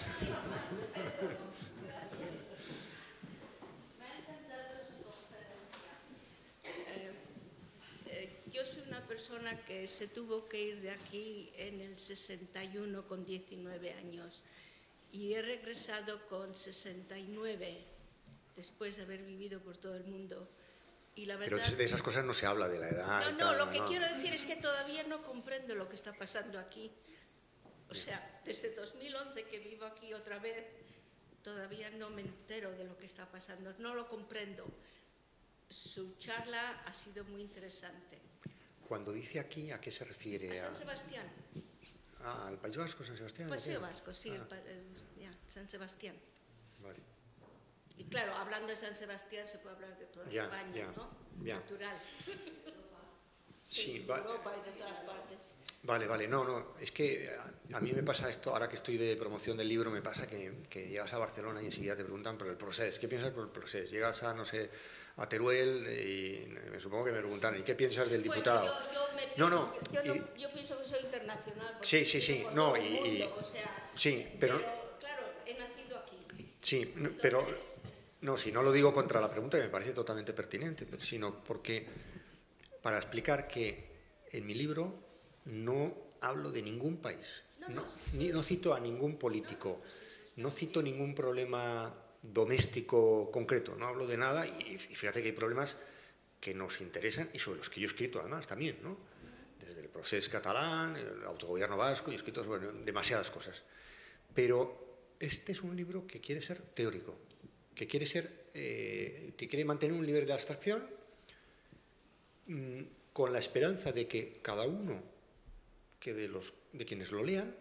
Me ha encantado su conferencia. Eh, eh, yo soy una persona que se tuvo que ir de aquí en el sesenta y uno con diecinueve años y he regresado con sesenta y nueve después de haber vivido por todo el mundo. Y la verdad, pero de esas cosas no se habla, de la edad. No, y no, tal, lo que no. quiero decir es que todavía no comprendo lo que está pasando aquí. O sea, desde dos mil once que vivo aquí otra vez, todavía no me entero de lo que está pasando, no lo comprendo. Su charla ha sido muy interesante. Cuando dice aquí, ¿a qué se refiere? A San Sebastián. Ah, el País Vasco, San Sebastián. Paseo ¿qué? Vasco, sí, Ah. el, el, ya, San Sebastián. Vale. Y claro, hablando de San Sebastián se puede hablar de toda Ya, España, ya, ¿no? ya. Natural. Sí, de va- Europa y de todas partes. Vale, vale, no, no, es que a, a mí me pasa esto, ahora que estoy de promoción del libro, me pasa que, que llegas a Barcelona y enseguida te preguntan por el procés, ¿qué piensas por el procés? Llegas a, no sé, a Teruel y me supongo que me preguntan, ¿y qué piensas del diputado? Bueno, yo, yo, me, No, no, yo, yo, y- no- yo pienso que soy internacional. porque Sí, sí, vivo sí, por no, todo el y- y- mundo, o sea, sí, pero- claro, he nacido aquí. Sí, no, pero Entonces, no, si no lo digo contra la pregunta, que me parece totalmente pertinente, sino porque para explicar que en mi libro no hablo de ningún país, No, no, no, sí, ni- no cito a ningún político, no cito ningún problema doméstico concreto, no hablo de nada y, y fíjate que hay problemas que nos interesan y sobre los que yo he escrito además también, ¿no? Desde el proceso catalán, el autogobierno vasco, y he escrito sobre demasiadas cosas. Pero este es un libro que quiere ser teórico, que quiere ser, eh, que quiere mantener un nivel de abstracción mmm, con la esperanza de que cada uno que de, los, de quienes lo lean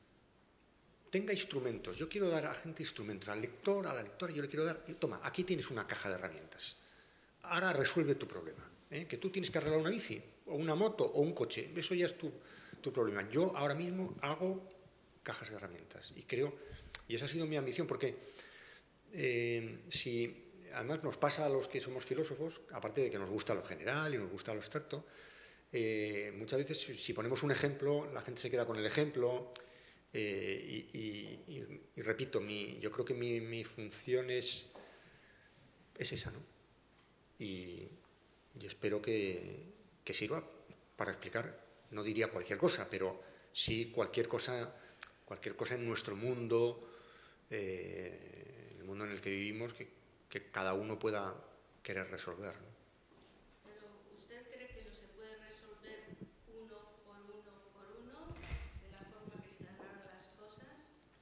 tenga instrumentos. Yo quiero dar a la gente instrumentos, al lector, a la lectora, yo le quiero dar, toma, aquí tienes una caja de herramientas, ahora resuelve tu problema, ¿eh? Que tú tienes que arreglar una bici, o una moto, o un coche, eso ya es tu, tu problema. Yo ahora mismo hago cajas de herramientas y creo, y esa ha sido mi ambición, porque eh, si además nos pasa a los que somos filósofos, aparte de que nos gusta lo general y nos gusta lo abstracto, eh, muchas veces si, si ponemos un ejemplo, la gente se queda con el ejemplo, eh, y, y, y, y repito, mi, yo creo que mi, mi función es, es esa, ¿no? Y, y espero que, que sirva para explicar, no diría cualquier cosa, pero sí cualquier cosa, cualquier cosa en nuestro mundo, eh, el mundo en el que vivimos, que, que cada uno pueda querer resolver, ¿no? pero ¿usted cree que no se puede resolver uno por uno por uno de la forma que están ahora las cosas?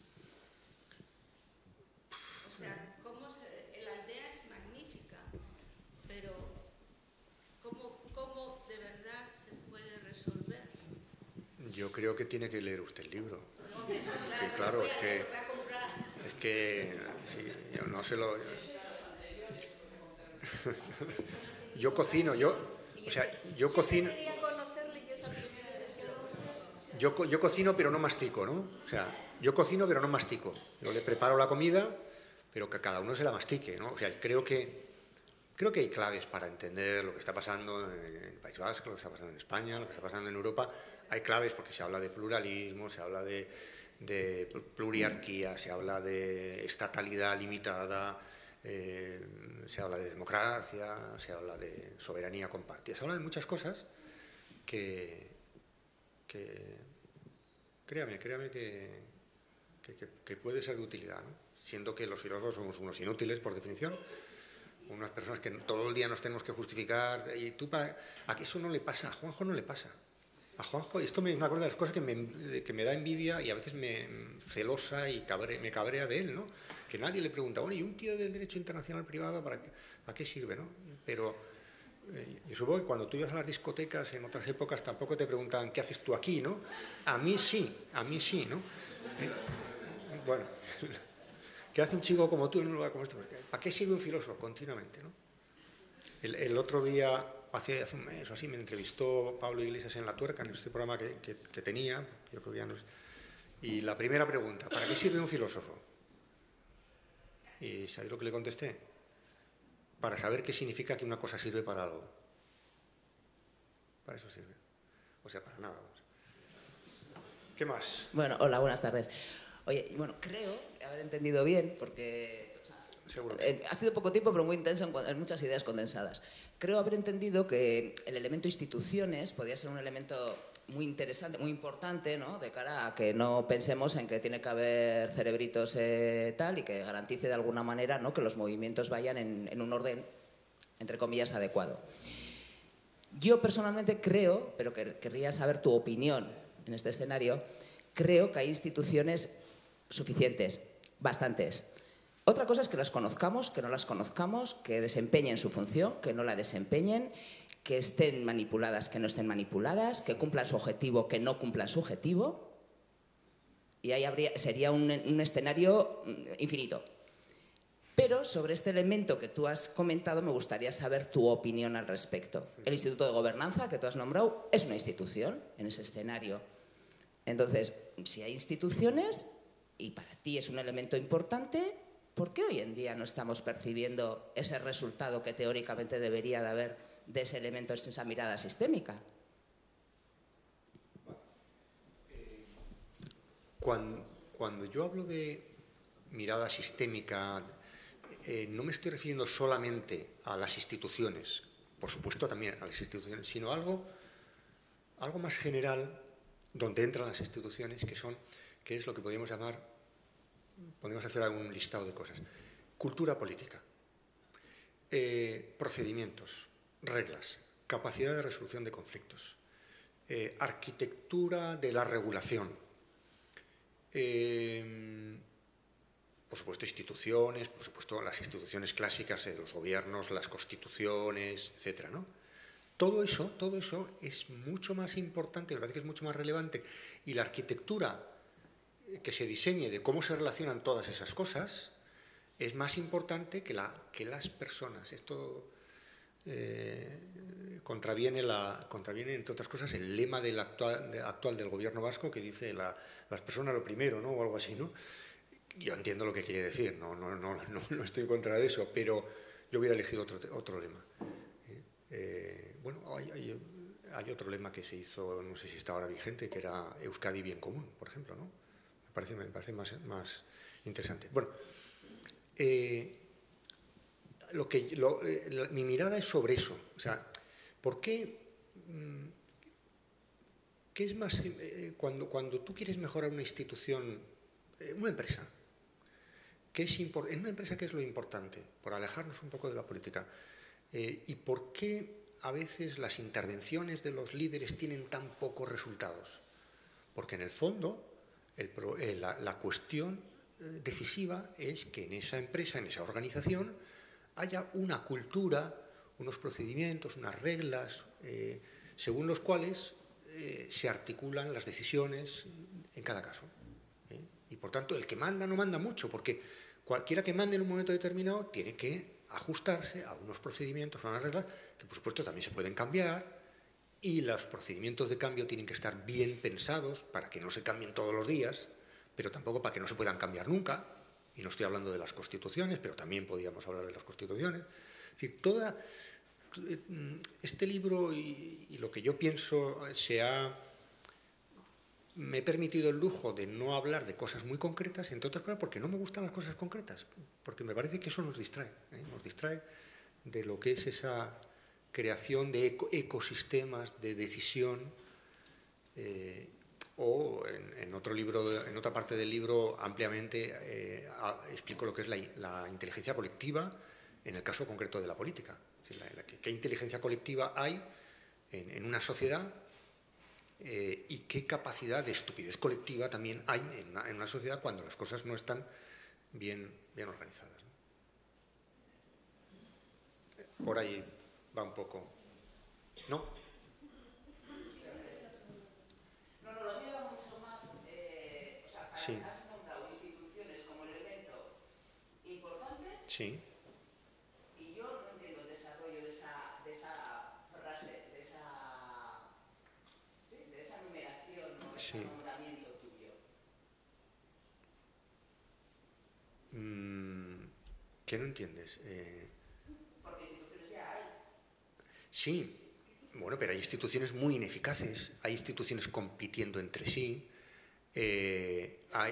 O sea, ¿cómo se, la idea es magnífica, pero ¿cómo, cómo de verdad se puede resolver? Yo creo que tiene que leer usted el libro. No, eso, claro, Que, claro, lo voy es a que- leer, lo voy a comprar. Es que, sí, yo no se lo... Yo cocino, yo... O sea, yo cocino... Siempre quería conocerle y es la primera vez que lo Yo, co- yo cocino pero no mastico, ¿no? O sea, yo cocino pero no mastico. Yo le preparo la comida, pero que cada uno se la mastique, ¿no? O sea, creo que, creo que hay claves para entender lo que está pasando en el País Vasco, lo que está pasando en España, lo que está pasando en Europa. Hay claves porque se habla de pluralismo, se habla de, de pluriarquía, se habla de estatalidad limitada, eh, se habla de democracia, se habla de soberanía compartida, se habla de muchas cosas que... que créame, créame que, que, que, que puede ser de utilidad, ¿no? Siendo que los filósofos somos unos inútiles, por definición, unas personas que todo el día nos tenemos que justificar, y tú para... A que eso no le pasa, a Juanjo no le pasa. A Juanjo, esto me, me acuerdo de las cosas que me, que me da envidia y a veces me celosa y cabre, me cabrea de él, ¿no? Que nadie le pregunta, bueno, ¿y un tío del derecho internacional privado para qué, para qué sirve, no? Pero... yo supongo que cuando tú ibas a las discotecas en otras épocas tampoco te preguntaban ¿qué haces tú aquí?, ¿no? A mí sí, a mí sí, ¿no? Eh, bueno, ¿qué hace un chico como tú en un lugar como este? ¿Para qué sirve un filósofo? Continuamente, ¿no? El, el otro día, hace, hace un mes o así, me entrevistó Pablo Iglesias en La Tuerca, en este programa que, que, que tenía, yo creo que ya no es... Y la primera pregunta, ¿para qué sirve un filósofo? ¿Y sabéis lo que le contesté? Para saber qué significa que una cosa sirve para algo. Para eso sirve. O sea, para nada. Vamos. ¿Qué más? Bueno, hola, buenas tardes. Oye, bueno, creo haber entendido bien, porque Seguro. eh, ha sido poco tiempo, pero muy intenso en, cua- en muchas ideas condensadas. Creo haber entendido que el elemento instituciones podía ser un elemento muy interesante, muy importante, ¿no? De cara a que no pensemos en que tiene que haber cerebritos eh, tal y que garantice de alguna manera, ¿no?, que los movimientos vayan en, en un orden, entre comillas, adecuado. Yo personalmente creo, pero que, querría saber tu opinión en este escenario, creo que hay instituciones suficientes, bastantes. Otra cosa es que las conozcamos, que no las conozcamos, que desempeñen su función, que no la desempeñen, que estén manipuladas, que no estén manipuladas, que cumplan su objetivo, que no cumplan su objetivo. y ahí habría, sería un, un escenario infinito. Pero sobre este elemento que tú has comentado me gustaría saber tu opinión al respecto. El Instituto de Gobernanza, que tú has nombrado, es una institución en ese escenario. Entonces, si hay instituciones y para ti es un elemento importante, ¿por qué hoy en día no estamos percibiendo ese resultado que teóricamente debería de haber de ese elemento, de esa mirada sistémica? Cuando, cuando yo hablo de mirada sistémica, eh, no me estoy refiriendo solamente a las instituciones, por supuesto también a las instituciones, sino algo, algo más general donde entran las instituciones, que son, que es lo que podríamos llamar, podemos hacer algún listado de cosas. Cultura política, eh, procedimientos, reglas, capacidad de resolución de conflictos, eh, arquitectura de la regulación, eh, por supuesto instituciones, por supuesto las instituciones clásicas de los gobiernos, las constituciones, etcétera, ¿no? Todo eso, todo eso es mucho más importante, me parece que es mucho más relevante, y la arquitectura que se diseñe de cómo se relacionan todas esas cosas es más importante que, la, que las personas. Esto eh, contraviene, la, contraviene, entre otras cosas, el lema del actual, de, actual del gobierno vasco, que dice la, las personas lo primero, ¿no? O algo así, ¿no? Yo entiendo lo que quiere decir, no, no, no, no, no estoy en contra de eso, pero yo hubiera elegido otro, otro lema. Eh, eh, bueno, hay, hay, hay otro lema que se hizo, no sé si está ahora vigente, que era Euskadi bien común, por ejemplo, ¿no? Me parece, me parece más, más interesante. Bueno, eh, lo que, lo, eh, la, mi mirada es sobre eso. O sea, ¿por qué? ¿Qué es más? Eh, cuando, cuando tú quieres mejorar una institución, eh, una empresa, ¿qué es impor- en una empresa, ¿qué es lo importante? Por alejarnos un poco de la política. Eh, ¿Y por qué a veces las intervenciones de los líderes tienen tan pocos resultados? Porque en el fondo el, eh, la, la cuestión eh, decisiva es que en esa empresa, en esa organización, haya una cultura, unos procedimientos, unas reglas, eh, según los cuales eh, se articulan las decisiones en cada caso. ¿eh? Y por tanto, el que manda no manda mucho, porque cualquiera que mande en un momento determinado tiene que ajustarse a unos procedimientos, a unas reglas, que por supuesto también se pueden cambiar, y los procedimientos de cambio tienen que estar bien pensados para que no se cambien todos los días, pero tampoco para que no se puedan cambiar nunca, y no estoy hablando de las constituciones, pero también podríamos hablar de las constituciones. Es decir, toda, este libro y, y lo que yo pienso se ha... Me he permitido el lujo de no hablar de cosas muy concretas, entre otras cosas porque no me gustan las cosas concretas, porque me parece que eso nos distrae, ¿eh? nos distrae de lo que es esa creación de eco, ecosistemas de decisión, eh, o en, en otro libro, en otra parte del libro ampliamente eh, a, explico lo que es la, la inteligencia colectiva en el caso concreto de la política. Es decir, la, la, ¿qué inteligencia colectiva hay en, en una sociedad? Eh, y qué capacidad de estupidez colectiva también hay en una, en una sociedad cuando las cosas no están bien, bien organizadas, ¿no? Por ahí va un poco. ¿No? No, no, lo mío va mucho más, eh, o sea, para sí. que has nombrado instituciones como elemento importante. Sí. Y yo no entiendo el desarrollo de esa, de esa frase, de esa, ¿sí? de esa numeración, ¿no? De sí. ese nombramiento tuyo. Mm, ¿Qué no entiendes? Eh... Porque instituciones ya hay. Sí, bueno, pero hay instituciones muy ineficaces, hay instituciones compitiendo entre sí, eh, hay...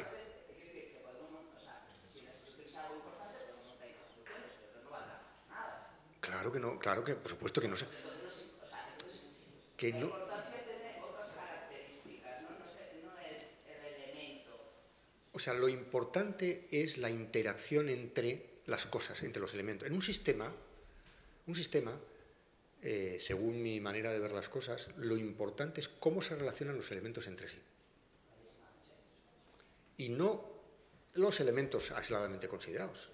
Claro que no, claro que, por supuesto que no sé. Que no... La importancia tiene otras características, ¿no? No, sé, no es el elemento. O sea, lo importante es la interacción entre las cosas, entre los elementos. En un sistema, un sistema, eh, según mi manera de ver las cosas, lo importante es cómo se relacionan los elementos entre sí. Y no los elementos aisladamente considerados.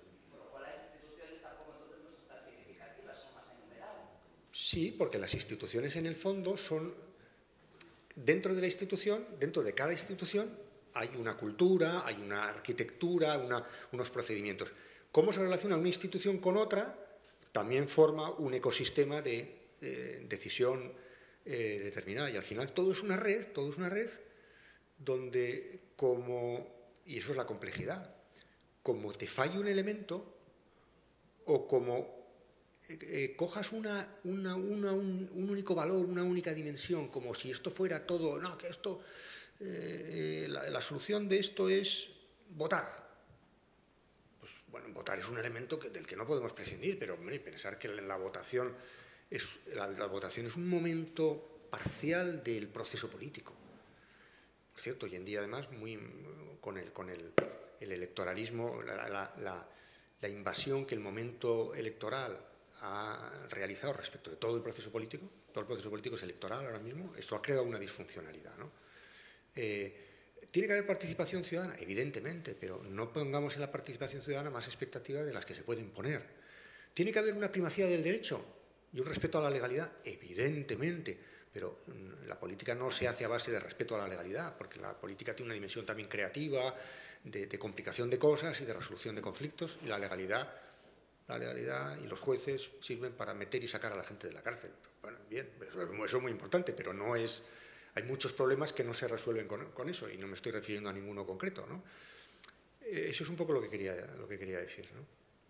Sí, porque las instituciones en el fondo son, dentro de la institución, dentro de cada institución, hay una cultura, hay una arquitectura, una, unos procedimientos. ¿Cómo se relaciona una institución con otra? También forma un ecosistema de eh, decisión eh, determinada. Y al final todo es una red, todo es una red donde como, y eso es la complejidad, como te falle un elemento o como eh, eh, cojas una, una, una, un, un único valor, una única dimensión, como si esto fuera todo, no, que esto, eh, la, la solución de esto es votar. Pues bueno, votar es un elemento que, del que no podemos prescindir, pero hombre, pensar que la votación es, la, la votación es un momento parcial del proceso político. Por cierto, hoy en día además muy, con, el, con el, el electoralismo, la, la, la, la invasión que el momento electoral ha realizado respecto de todo el proceso político, todo el proceso político es electoral ahora mismo, esto ha creado una disfuncionalidad, ¿no? Eh, ¿Tiene que haber participación ciudadana? Evidentemente, pero no pongamos en la participación ciudadana más expectativas de las que se pueden poner. ¿Tiene que haber una primacía del derecho y un respeto a la legalidad? Evidentemente, pero la política no se hace a base de respeto a la legalidad, porque la política tiene una dimensión también creativa, de, de complicación de cosas y de resolución de conflictos, y la legalidad, la legalidad y los jueces sirven para meter y sacar a la gente de la cárcel. Bueno, bien, eso, eso es muy importante, pero no es... Hay muchos problemas que no se resuelven con, con eso, y no me estoy refiriendo a ninguno concreto, ¿no? Eh, eso es un poco lo que quería, lo que quería decir, ¿no?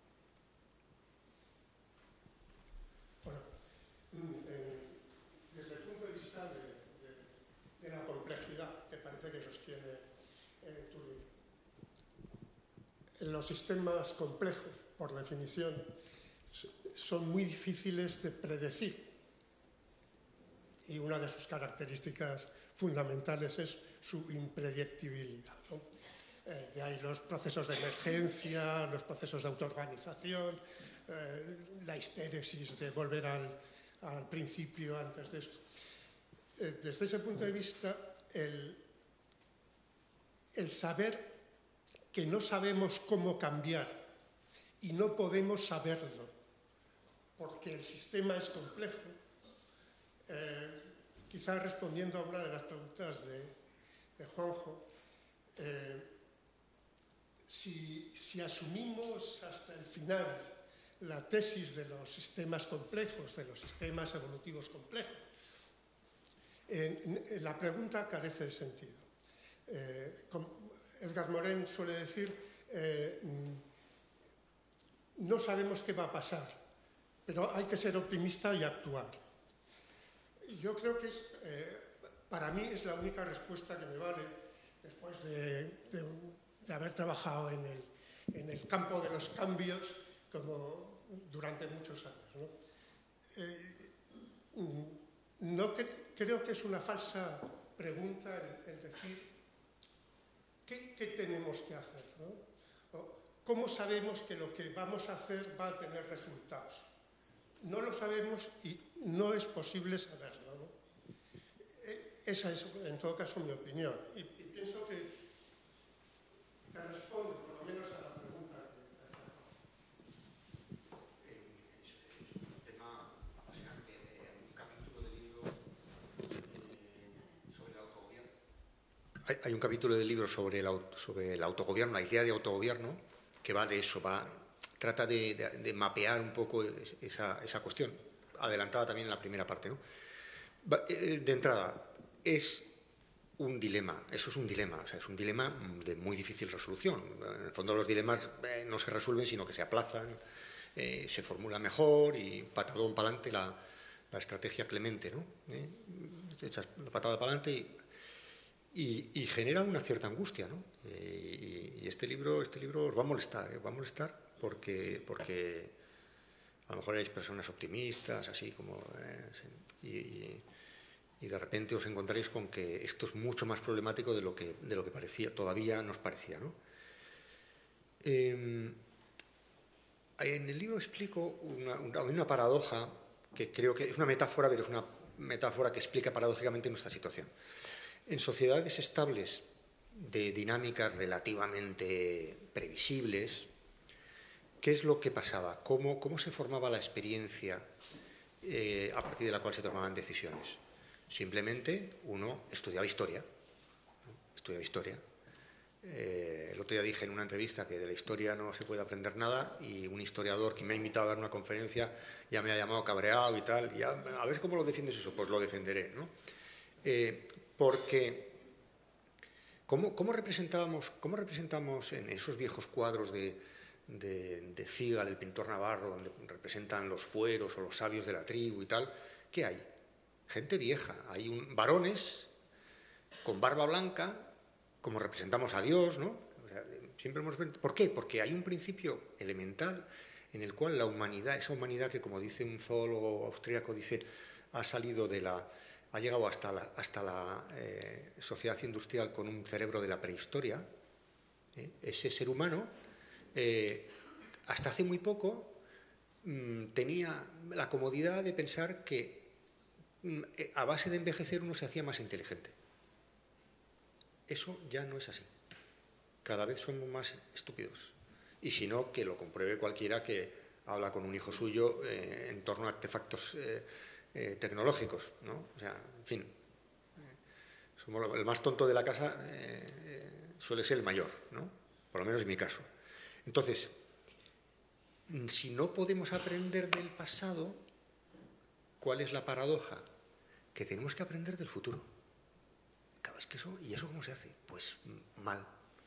Bueno, eh, desde el punto de vista de, de, de la complejidad que parece que sostiene eh, tu libro, los sistemas complejos, por definición, son muy difíciles de predecir. Y una de sus características fundamentales es su impredictibilidad, ¿no? Eh, de ahí los procesos de emergencia, los procesos de autoorganización, eh, la histéresis de volver al, al principio antes de esto. Eh, desde ese punto de vista, el, el saber que no sabemos cómo cambiar y no podemos saberlo, porque el sistema es complejo. Eh, quizá respondiendo a una de las preguntas de, de Juanjo, eh, si, si asumimos hasta el final la tesis de los sistemas complejos, de los sistemas evolutivos complejos, eh, la pregunta carece de sentido. Eh, Edgar Morin suele decir, eh, no sabemos qué va a pasar, pero hay que ser optimista y actuar. Yo creo que es, eh, para mí es la única respuesta que me vale después de, de, de haber trabajado en el, en el campo de los cambios como durante muchos años, ¿no? Eh, no cre creo que es una falsa pregunta el, el decir ¿qué, qué tenemos que hacer, ¿no? ¿Cómo sabemos que lo que vamos a hacer va a tener resultados? No lo sabemos y no es posible saberlo, ¿no? Esa es, en todo caso, mi opinión. Y, y pienso que, que responde, por lo menos, a la pregunta que me hace. Es un tema apasionante. Hay un capítulo del libro sobre el autogobierno. Hay, hay un capítulo del libro sobre el, sobre el autogobierno, la idea de autogobierno, que va de eso, va... trata de, de, de mapear un poco esa, esa cuestión, adelantada también en la primera parte, ¿no? De entrada, es un dilema, eso es un dilema, o sea, es un dilema de muy difícil resolución. En el fondo los dilemas eh, no se resuelven, sino que se aplazan, eh, se formula mejor y patadón para adelante la, la estrategia Clemente, ¿no? Eh, echas la patada para adelante y, y, y genera una cierta angustia, ¿no? Eh, y, y este libro, este libro os va a molestar, ¿eh? Os va a molestar porque, porque a lo mejor hay personas optimistas, así como... Eh, y, y, y de repente os encontraréis con que esto es mucho más problemático de lo que, de lo que parecía, todavía nos parecía, ¿no? Eh, en el libro explico una, una, una paradoja que creo que es una metáfora, pero es una metáfora que explica paradójicamente nuestra situación. En sociedades estables de dinámicas relativamente previsibles, ¿qué es lo que pasaba? ¿Cómo, cómo se formaba la experiencia eh, a partir de la cual se tomaban decisiones? Simplemente uno estudiaba historia, ¿no? estudiaba historia Eh, el otro día dije en una entrevista que de la historia no se puede aprender nada y un historiador que me ha invitado a dar una conferencia ya me ha llamado cabreado y tal. Y ya, a ver cómo lo defiendes eso, pues lo defenderé, ¿no? Eh, porque ¿cómo, cómo, representábamos, ¿cómo representamos en esos viejos cuadros de, de, de Cígal, el pintor navarro, donde representan los fueros o los sabios de la tribu y tal? ¿Qué hay? Gente vieja, hay un, varones con barba blanca, como representamos a Dios, ¿no? O sea, siempre hemos... ¿Por qué? Porque hay un principio elemental en el cual la humanidad, esa humanidad que, como dice un zoólogo austríaco, dice, ha salido de la... ha llegado hasta la, hasta la eh, sociedad industrial con un cerebro de la prehistoria. ¿eh? Ese ser humano, eh, hasta hace muy poco, mmm, tenía la comodidad de pensar que mmm, a base de envejecer uno se hacía más inteligente. Eso ya no es así. Cada vez somos más estúpidos. Y si no, que lo compruebe cualquiera que habla con un hijo suyo eh, en torno a artefactos eh, eh, tecnológicos, ¿no? O sea, en fin. Eh, somos el más tonto de la casa eh, eh, suele ser el mayor, ¿no? Por lo menos en mi caso. Entonces, si no podemos aprender del pasado, ¿cuál es la paradoja? Que tenemos que aprender del futuro. Claro, es que eso, ¿y eso cómo se hace? Pues mal.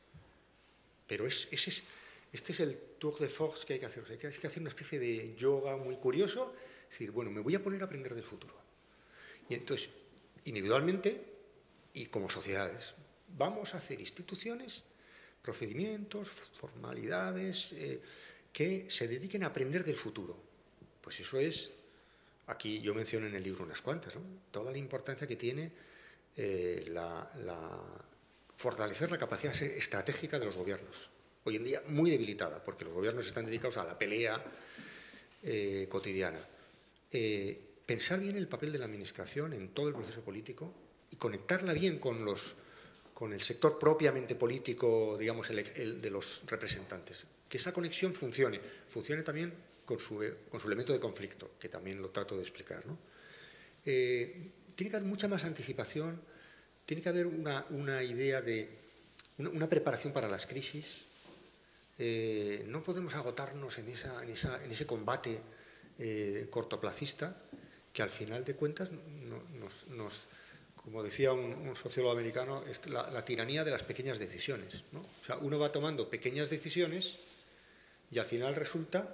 Pero es, ese es, este es el tour de force que hay que hacer. O sea, hay que hacer una especie de yoga muy curioso. Es decir, bueno, me voy a poner a aprender del futuro. Y entonces, individualmente y como sociedades, vamos a hacer instituciones, procedimientos, formalidades, eh, que se dediquen a aprender del futuro. Pues eso es, aquí yo menciono en el libro unas cuantas, ¿no? Toda la importancia que tiene Eh, la, la, fortalecer la capacidad estratégica de los gobiernos, hoy en día muy debilitada, porque los gobiernos están dedicados a la pelea eh, cotidiana. Eh, pensar bien el papel de la administración en todo el proceso político y conectarla bien con, los, con el sector propiamente político, digamos, el, el de los representantes. Que esa conexión funcione, funcione también con su, con su elemento de conflicto, que también lo trato de explicar, ¿no? Eh, Tiene que haber mucha más anticipación, tiene que haber una, una idea de una, una preparación para las crisis. Eh, no podemos agotarnos en, esa, en, esa, en ese combate eh, cortoplacista que al final de cuentas no, nos, nos, como decía un, un sociólogo americano, es la, la tiranía de las pequeñas decisiones, ¿no? O sea, uno va tomando pequeñas decisiones y al final resulta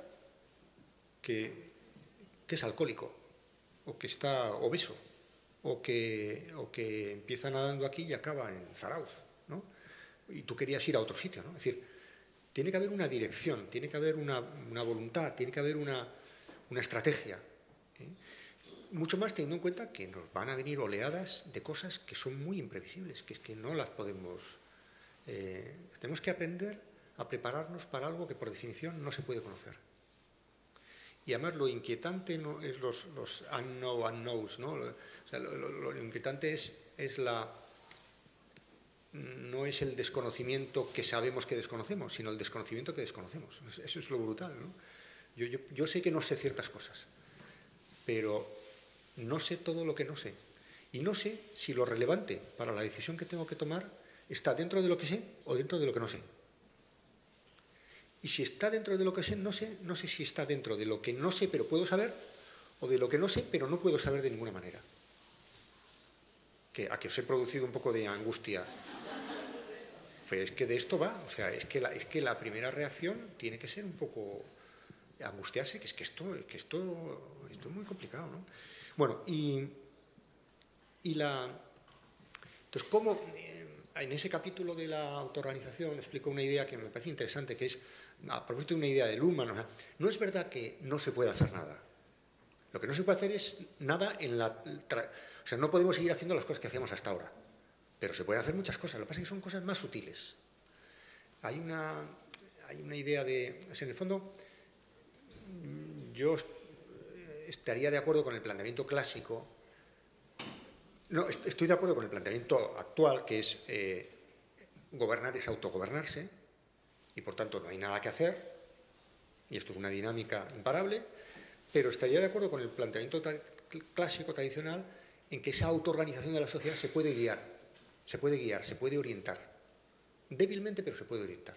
que, que es alcohólico o que está obeso. O que, o que empieza nadando aquí y acaba en Zarauz, ¿no? Y tú querías ir a otro sitio, ¿no? Es decir, tiene que haber una dirección, tiene que haber una, una voluntad, tiene que haber una, una estrategia. ¿eh? Mucho más teniendo en cuenta que nos van a venir oleadas de cosas que son muy imprevisibles, que es que no las podemos... Eh, tenemos que aprender a prepararnos para algo que por definición no se puede conocer. Y además lo inquietante no es los, los unknown unknowns, ¿no? O sea, lo, lo, lo inquietante es, es la, no es el desconocimiento que sabemos que desconocemos, sino el desconocimiento que desconocemos. Eso es lo brutal, ¿no? Yo, yo, yo sé que no sé ciertas cosas, pero no sé todo lo que no sé. Y no sé si lo relevante para la decisión que tengo que tomar está dentro de lo que sé o dentro de lo que no sé. Y si está dentro de lo que sé, no sé, no sé si está dentro de lo que no sé pero puedo saber o de lo que no sé pero no puedo saber de ninguna manera. Que, a que os he producido un poco de angustia. Pero es que de esto va, o sea, es que la, es que la primera reacción tiene que ser un poco angustiarse, que es que esto, que esto, esto es muy complicado, ¿no? Bueno, y, y la... Entonces, ¿cómo...? En ese capítulo de la autoorganización explico una idea que me parece interesante, que es, a propósito de una idea de Luhmann, o sea, no es verdad que no se puede hacer nada. Lo que no se puede hacer es nada en la... O sea, no podemos seguir haciendo las cosas que hacíamos hasta ahora, pero se pueden hacer muchas cosas, lo que pasa es que son cosas más sutiles. Hay una, hay una idea de... O sea, en el fondo, yo estaría de acuerdo con el planteamiento clásico. No, estoy de acuerdo con el planteamiento actual, que es eh, gobernar es autogobernarse, y por tanto no hay nada que hacer, y esto es una dinámica imparable, pero estaría de acuerdo con el planteamiento tra clásico, tradicional, en que esa autoorganización de la sociedad se puede guiar, se puede guiar, se puede orientar. débilmente, pero se puede orientar.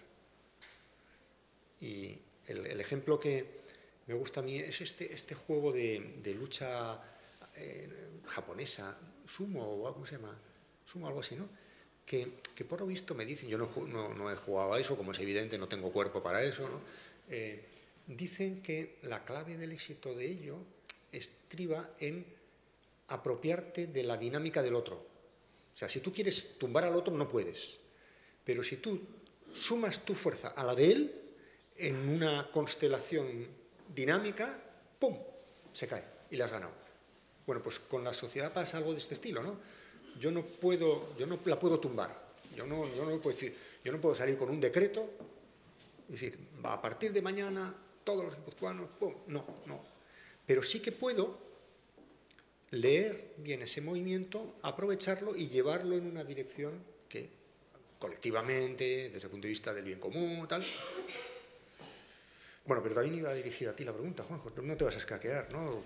Y el, el ejemplo que me gusta a mí es este, este juego de, de lucha eh, japonesa, sumo, o ¿cómo se llama? Sumo, algo así, ¿no? Que, que por lo visto me dicen, yo no, no, no he jugado a eso, como es evidente, no tengo cuerpo para eso, ¿no? Eh, dicen que la clave del éxito de ello estriba en apropiarte de la dinámica del otro. O sea, si tú quieres tumbar al otro, no puedes. Pero si tú sumas tu fuerza a la de él, en una constelación dinámica, ¡pum!, se cae y la has ganado. Bueno, pues con la sociedad pasa algo de este estilo, ¿no? Yo no puedo, yo no la puedo tumbar. Yo no, yo no puedo decir, yo no puedo salir con un decreto y decir, va, a partir de mañana todos los guipuzcoanos, ¡pum! No, no. Pero sí que puedo leer bien ese movimiento, aprovecharlo y llevarlo en una dirección que colectivamente, desde el punto de vista del bien común, tal. Bueno, pero también iba a dirigir a ti la pregunta, Juanjo, no te vas a escaquear, ¿no?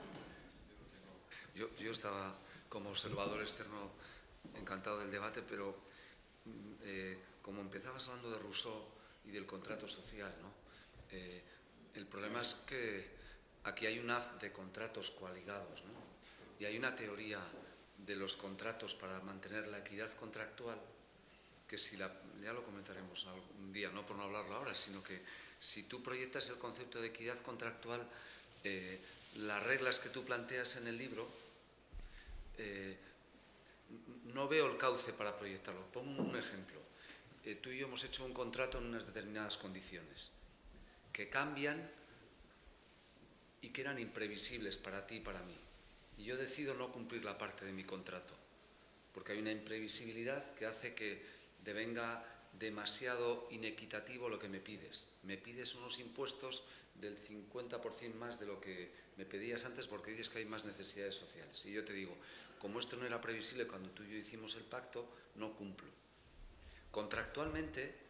Yo, yo estaba como observador externo encantado del debate, pero eh, como empezabas hablando de Rousseau y del contrato social, ¿no? Eh, el problema es que aquí hay un haz de contratos coaligados, ¿no? Y hay una teoría de los contratos para mantener la equidad contractual que si la, ya lo comentaremos algún día, no por no hablarlo ahora, sino que si tú proyectas el concepto de equidad contractual, eh, las reglas que tú planteas en el libro, eh, no veo el cauce para proyectarlo. Pongo un ejemplo. Eh, tú y yo hemos hecho un contrato en unas determinadas condiciones que cambian y que eran imprevisibles para ti y para mí. Y yo decido no cumplir la parte de mi contrato, porque hay una imprevisibilidad que hace que devenga demasiado inequitativo lo que me pides. Me pides unos impuestos del cincuenta por ciento más de lo que me pedías antes porque dices que hay más necesidades sociales. Y yo te digo, como esto no era previsible cuando tú y yo hicimos el pacto, no cumplo. Contractualmente,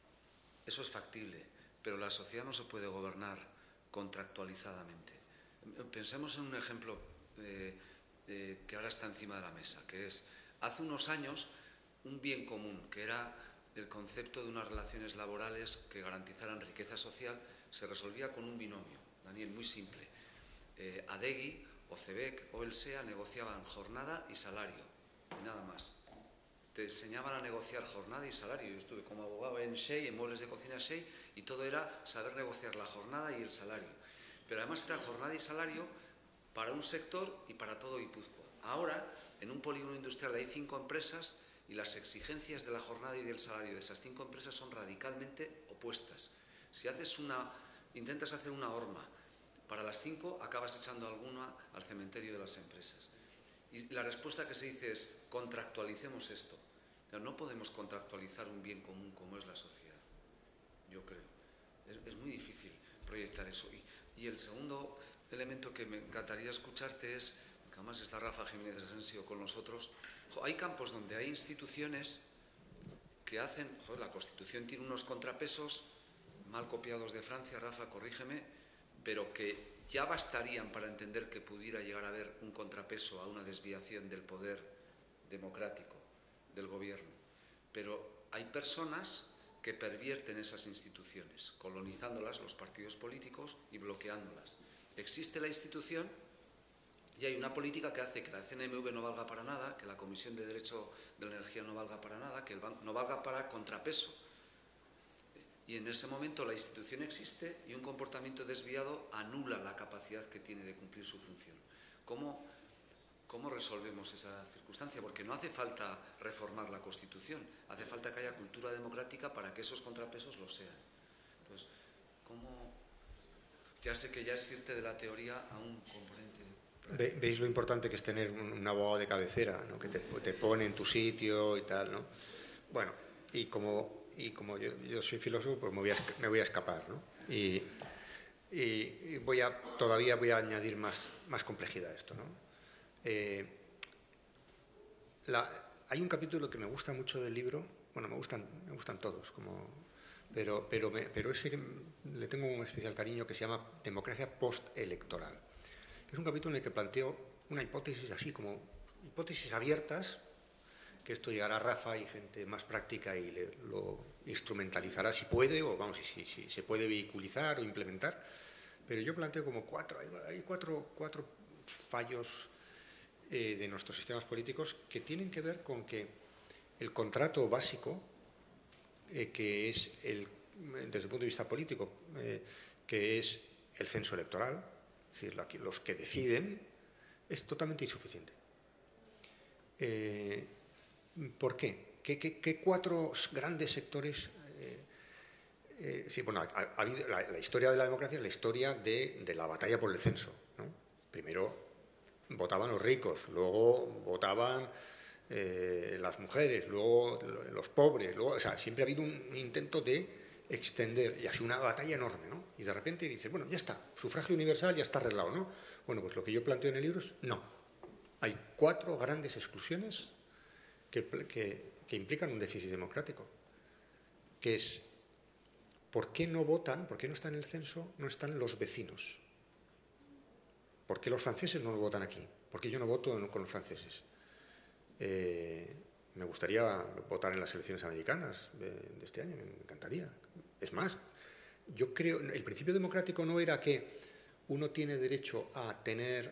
eso es factible, pero la sociedad no se puede gobernar contractualizadamente. Pensemos en un ejemplo eh, eh, que ahora está encima de la mesa, que es, hace unos años, un bien común, que era el concepto de unas relaciones laborales que garantizaran riqueza social, se resolvía con un binomio, Daniel, muy simple. Eh, Adegi, o CEBEC o el SEA negociaban jornada y salario, y nada más. Te enseñaban a negociar jornada y salario. Yo estuve como abogado en Shey, en muebles de cocina Shey, y todo era saber negociar la jornada y el salario. Pero además era jornada y salario para un sector y para todo Guipúzcoa. Ahora, en un polígono industrial hay cinco empresas y las exigencias de la jornada y del salario de esas cinco empresas son radicalmente opuestas. Si haces una, intentas hacer una horma para las cinco, acabas echando alguna al cementerio de las empresas. Y la respuesta que se dice es, contractualicemos esto. Pero no podemos contractualizar un bien común como es la sociedad, yo creo. Es, es muy difícil proyectar eso. Y, y el segundo elemento que me encantaría escucharte es, que además está Rafa Jiménez Asensio con nosotros, hay campos donde hay instituciones que hacen, joder, la Constitución tiene unos contrapesos mal copiados de Francia, Rafa, corrígeme, pero que ya bastarían para entender que pudiera llegar a haber un contrapeso a una desviación del poder democrático del gobierno. Pero hay personas que pervierten esas instituciones, colonizándolas, los partidos políticos, y bloqueándolas. Existe la institución y hay una política que hace que la C N M V no valga para nada, que la Comisión de Derecho de la Energía no valga para nada, que el banco no valga para contrapeso. Y en ese momento la institución existe y un comportamiento desviado anula la capacidad que tiene de cumplir su función. ¿Cómo, cómo resolvemos esa circunstancia? Porque no hace falta reformar la Constitución, hace falta que haya cultura democrática para que esos contrapesos lo sean. Entonces, ¿cómo? Ya sé que ya es irte de la teoría a un componente. Ve, ¿Veis lo importante que es tener un, un abogado de cabecera, ¿no? Que te, te pone en tu sitio y tal, ¿no? Bueno, y como... Y como yo, yo soy filósofo, pues me voy a, me voy a escapar, ¿no? Y, y, y voy a, todavía voy a añadir más, más complejidad a esto, ¿no? Eh, la, hay un capítulo que me gusta mucho del libro, bueno, me gustan, me gustan todos, como, pero, pero, me, pero ese le tengo un especial cariño que se llama Democracia postelectoral. Es un capítulo en el que planteo una hipótesis así, como hipótesis abiertas, que esto llegará a Rafa y gente más práctica y le, lo instrumentalizará si puede, o vamos, si, si, si se puede vehiculizar o implementar. Pero yo planteo como cuatro, hay, hay cuatro, cuatro fallos eh, de nuestros sistemas políticos que tienen que ver con que el contrato básico, eh, que es, el, desde el punto de vista político, eh, que es el censo electoral, es decir, los que deciden, es totalmente insuficiente. Eh, ¿Por qué? ¿Qué, qué, qué cuatro grandes sectores? Eh, eh, sí, bueno, ha, ha habido, la, la historia de la democracia es la historia de, de la batalla por el censo, ¿no? Primero votaban los ricos, luego votaban eh, las mujeres, luego los pobres, luego, o sea, siempre ha habido un, un intento de extender, y ha sido una batalla enorme, ¿no? Y de repente dices, bueno, ya está, sufragio universal ya está arreglado, ¿no? Bueno, pues lo que yo planteo en el libro es, no, hay cuatro grandes exclusiones que, que, que implican un déficit democrático, que es, ¿por qué no votan, por qué no están en el censo, no están los vecinos? ¿Por qué los franceses no votan aquí? ¿Por qué yo no voto con los franceses? Eh, me gustaría votar en las elecciones americanas de, de este año, me encantaría. Es más, yo creo, el principio democrático no era que uno tiene derecho a tener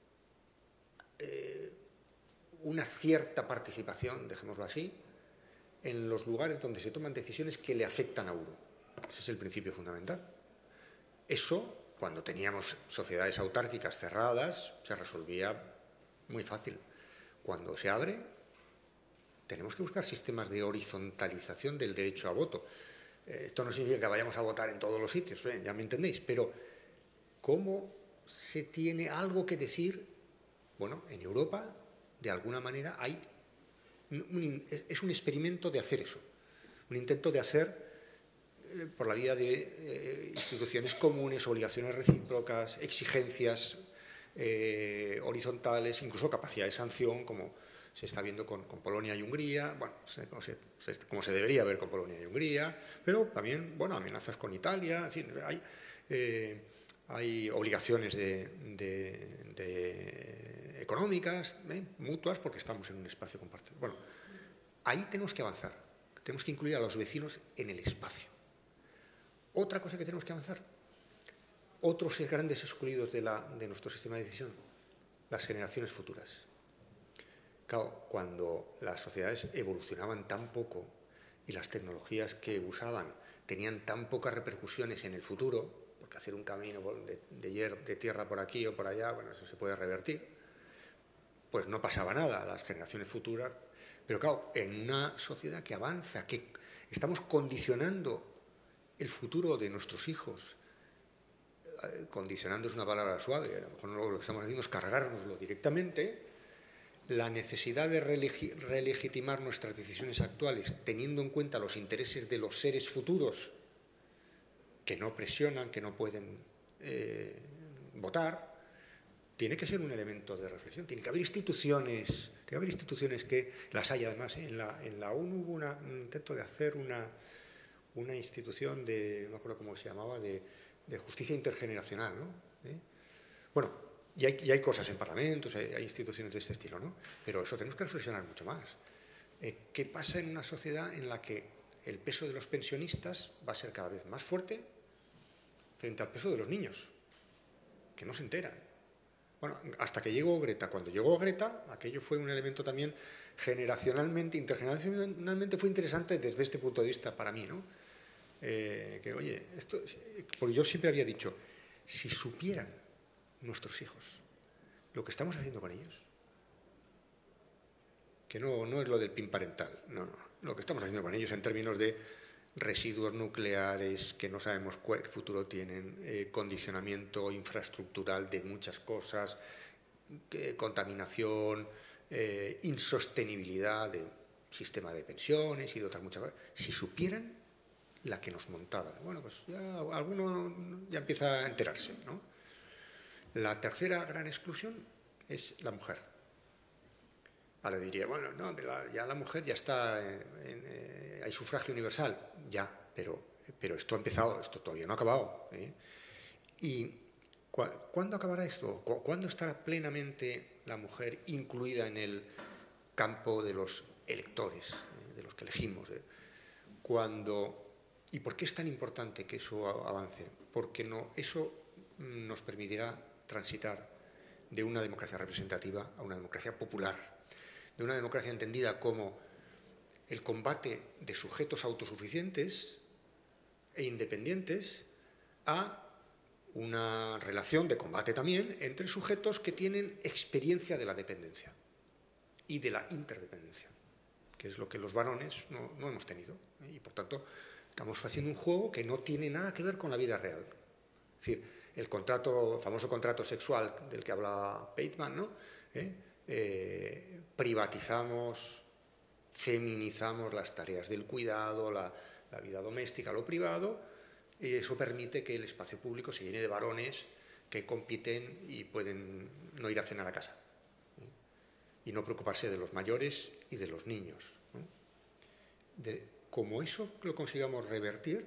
eh, una cierta participación, dejémoslo así, en los lugares donde se toman decisiones que le afectan a uno. Ese es el principio fundamental. Eso, cuando teníamos sociedades autárquicas cerradas, se resolvía muy fácil. Cuando se abre, tenemos que buscar sistemas de horizontalización del derecho a voto. Eh, esto no significa que vayamos a votar en todos los sitios, ¿eh? Ya me entendéis, pero ¿cómo se tiene algo que decir? Bueno, en Europa, de alguna manera, hay un, un, es un experimento de hacer eso, un intento de hacer eh, por la vía de eh, instituciones comunes, obligaciones recíprocas, exigencias eh, horizontales, incluso capacidad de sanción, como se está viendo con, con Polonia y Hungría, bueno, como se, como se debería ver con Polonia y Hungría, pero también, bueno, amenazas con Italia, en fin, hay, eh, hay obligaciones de, de, de económicas, ¿eh? mutuas, porque estamos en un espacio compartido. Bueno, ahí tenemos que avanzar, tenemos que incluir a los vecinos en el espacio. Otra cosa que tenemos que avanzar, otros grandes excluidos de, la, de nuestro sistema de decisión, las generaciones futuras. Claro, cuando las sociedades evolucionaban tan poco y las tecnologías que usaban tenían tan pocas repercusiones en el futuro, porque hacer un camino de, de, hier, de tierra por aquí o por allá, bueno, eso se puede revertir, pues no pasaba nada a las generaciones futuras. Pero claro, en una sociedad que avanza, que estamos condicionando el futuro de nuestros hijos, eh, condicionando es una palabra suave, a lo mejor lo que estamos haciendo es cargárnoslo directamente. La necesidad de relegitimar nuestras decisiones actuales teniendo en cuenta los intereses de los seres futuros que no presionan, que no pueden eh, votar, tiene que ser un elemento de reflexión. Tiene que haber instituciones, tiene que haber instituciones que las hay además. ¿eh? En, la, en la ONU hubo una, un intento de hacer una, una institución de, no me acuerdo cómo se llamaba, de, de justicia intergeneracional, ¿no? ¿Eh? Bueno, Y hay, y hay cosas en parlamentos, hay, hay instituciones de este estilo, ¿no? Pero eso tenemos que reflexionar mucho más. Eh, ¿Qué pasa en una sociedad en la que el peso de los pensionistas va a ser cada vez más fuerte frente al peso de los niños, que no se enteran? Bueno, hasta que llegó Greta. Cuando llegó Greta, aquello fue un elemento también generacionalmente, intergeneracionalmente fue interesante desde este punto de vista para mí, ¿no? Eh, que, oye, esto, porque yo siempre había dicho, si supieran nuestros hijos lo que estamos haciendo con ellos, que no, no es lo del PIN parental, no, no, lo que estamos haciendo con ellos en términos de residuos nucleares que no sabemos qué futuro tienen, eh, condicionamiento infraestructural de muchas cosas, eh, contaminación, eh, insostenibilidad del sistema de pensiones y de otras muchas cosas. Si supieran la que nos montaban, bueno, pues ya alguno ya empieza a enterarse, ¿no? La tercera gran exclusión es la mujer. Ahora diría, bueno, no, ya la mujer ya está, en, en, en, hay sufragio universal, ya, pero, pero esto ha empezado, esto todavía no ha acabado. ¿eh? ¿Y cu cuándo acabará esto? ¿Cuándo estará plenamente la mujer incluida en el campo de los electores, eh, de los que elegimos. De, cuando, ¿y por qué es tan importante que eso avance? Porque no, eso nos permitirá transitar de una democracia representativa a una democracia popular, de una democracia entendida como el combate de sujetos autosuficientes e independientes a una relación de combate también entre sujetos que tienen experiencia de la dependencia y de la interdependencia, que es lo que los varones no, no hemos tenido. Y por tanto, estamos haciendo un juego que no tiene nada que ver con la vida real. Es decir, el contrato, el famoso contrato sexual del que hablaba Bateman, ¿no? ¿Eh? Eh, privatizamos, feminizamos las tareas del cuidado, la, la vida doméstica, lo privado, y eso permite que el espacio público se llene de varones que compiten y pueden no ir a cenar a casa, ¿eh? Y no preocuparse de los mayores y de los niños, ¿no? De, como eso lo consigamos revertir,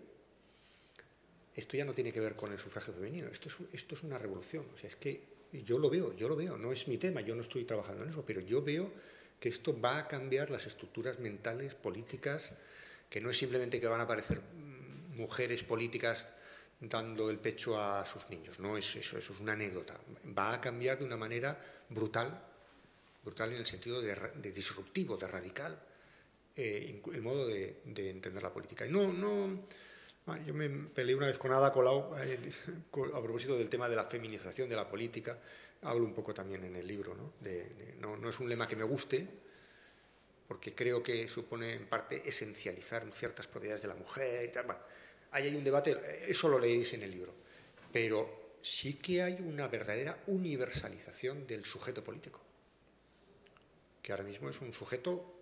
esto ya no tiene que ver con el sufragio femenino, esto es, esto es una revolución. O sea, es que yo lo veo, yo lo veo, no es mi tema, yo no estoy trabajando en eso, pero yo veo que esto va a cambiar las estructuras mentales, políticas, que no es simplemente que van a aparecer mujeres políticas dando el pecho a sus niños, no es eso, eso es una anécdota. Va a cambiar de una manera brutal, brutal en el sentido de, de disruptivo, de radical, eh, el modo de, de entender la política. Y no, no, yo me peleé una vez con Ada Colau eh, a propósito del tema de la feminización de la política. Hablo un poco también en el libro, ¿no? De, de, no, no es un lema que me guste, porque creo que supone en parte esencializar ciertas propiedades de la mujer y tal. Bueno, ahí hay un debate, eso lo leéis en el libro, pero sí que hay una verdadera universalización del sujeto político, que ahora mismo es un sujeto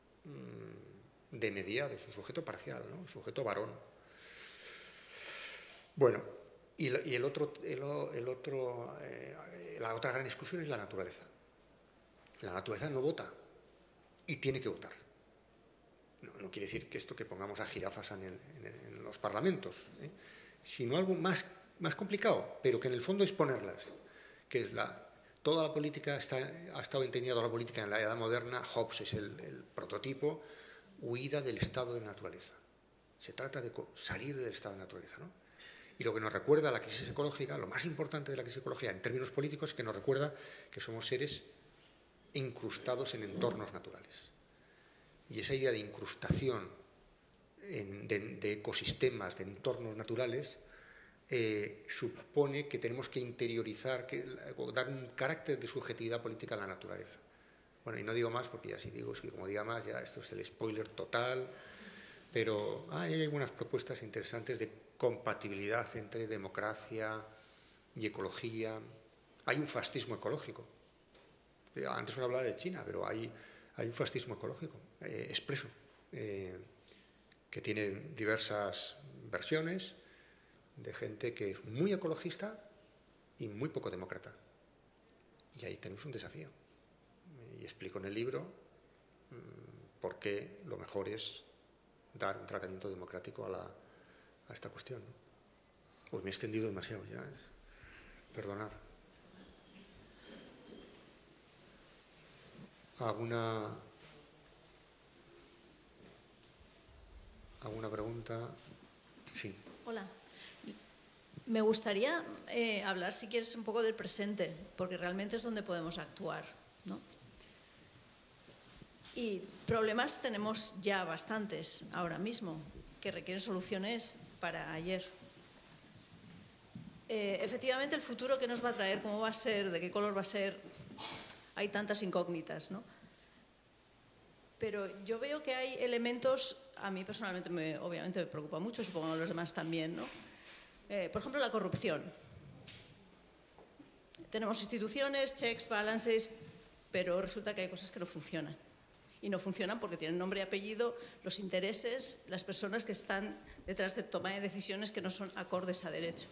mmm, de mediado, es un sujeto parcial, ¿no? Un sujeto varón. Bueno, y, y el otro, el, el otro, eh, la otra gran discusión es la naturaleza. La naturaleza no vota y tiene que votar. No, no quiere decir que esto que pongamos a jirafas en, el, en, el, en los parlamentos, ¿eh? Sino algo más, más complicado, pero que en el fondo es ponerlas, que es la, toda la política está, ha estado entendida la política en la edad moderna. Hobbes es el, el prototipo, huida del estado de naturaleza. Se trata de salir del estado de naturaleza, ¿no? Y lo que nos recuerda la crisis ecológica, lo más importante de la crisis ecológica en términos políticos, es que nos recuerda que somos seres incrustados en entornos naturales. Y esa idea de incrustación en, de, de ecosistemas, de entornos naturales, eh, supone que tenemos que interiorizar, que, dar un carácter de subjetividad política a la naturaleza. Bueno, y no digo más porque ya si digo, si como diga más, ya esto es el spoiler total, pero ah, hay algunas propuestas interesantes de compatibilidad entre democracia y ecología. Hay un fascismo ecológico. Antes uno hablaba de China, pero hay, hay un fascismo ecológico eh, expreso, eh, que tiene diversas versiones, de gente que es muy ecologista y muy poco demócrata. Y ahí tenemos un desafío. Y explico en el libro mmm, por qué lo mejor es dar un tratamiento democrático a, la, a esta cuestión, ¿no? Pues me he extendido demasiado ya, es, perdonad. ¿Alguna, ¿Alguna pregunta? Sí. Hola. Me gustaría eh, hablar, si quieres, un poco del presente, porque realmente es donde podemos actuar, ¿no? Y problemas tenemos ya bastantes ahora mismo, que requieren soluciones para ayer. Eh, efectivamente, el futuro, ¿qué nos va a traer? ¿Cómo va a ser? ¿De qué color va a ser? Hay tantas incógnitas, ¿no? Pero yo veo que hay elementos, a mí personalmente me, obviamente me preocupa mucho, supongo a los demás también, ¿no? Eh, por ejemplo, la corrupción. Tenemos instituciones, checks, balances, pero resulta que hay cosas que no funcionan. Y no funcionan porque tienen nombre y apellido, los intereses, las personas que están detrás de toma de decisiones que no son acordes a derecho.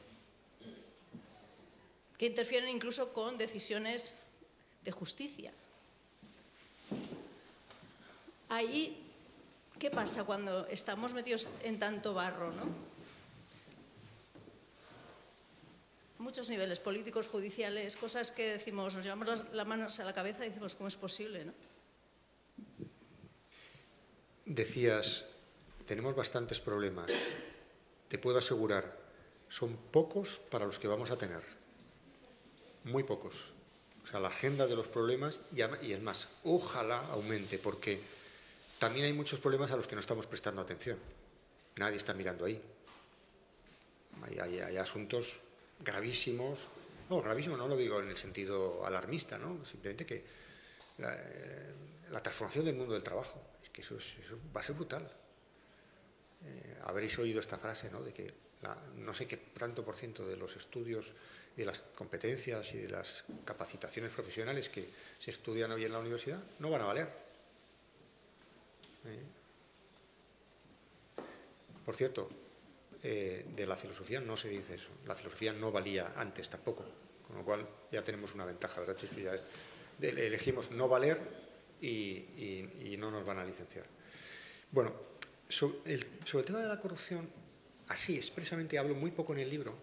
Que interfieren incluso con decisiones de justicia. Ahí, ¿qué pasa cuando estamos metidos en tanto barro, no? Muchos niveles, políticos, judiciales, cosas que decimos, nos llevamos las, las manos a la cabeza y decimos, ¿cómo es posible, no? decías, tenemos bastantes problemas. Te puedo asegurar, son pocos para los que vamos a tener. Muy pocos. O sea, la agenda de los problemas, y, y es más, ojalá aumente, porque también hay muchos problemas a los que no estamos prestando atención. Nadie está mirando ahí. Hay, hay, hay asuntos gravísimos. No, gravísimo no lo digo en el sentido alarmista, ¿no? Simplemente que la, eh, la transformación del mundo del trabajo, es que eso, es, eso va a ser brutal. Eh, habréis oído esta frase, ¿no? De que la, no sé qué tanto por ciento de los estudios, de las competencias y de las capacitaciones profesionales que se estudian hoy en la universidad no van a valer. Eh. Por cierto, eh, de la filosofía no se dice eso. La filosofía no valía antes tampoco, con lo cual ya tenemos una ventaja, ¿verdad, Chispi? Ya es, de, elegimos no valer y, y, y no nos van a licenciar. Bueno, sobre el, sobre el tema de la corrupción, así expresamente hablo muy poco en el libro.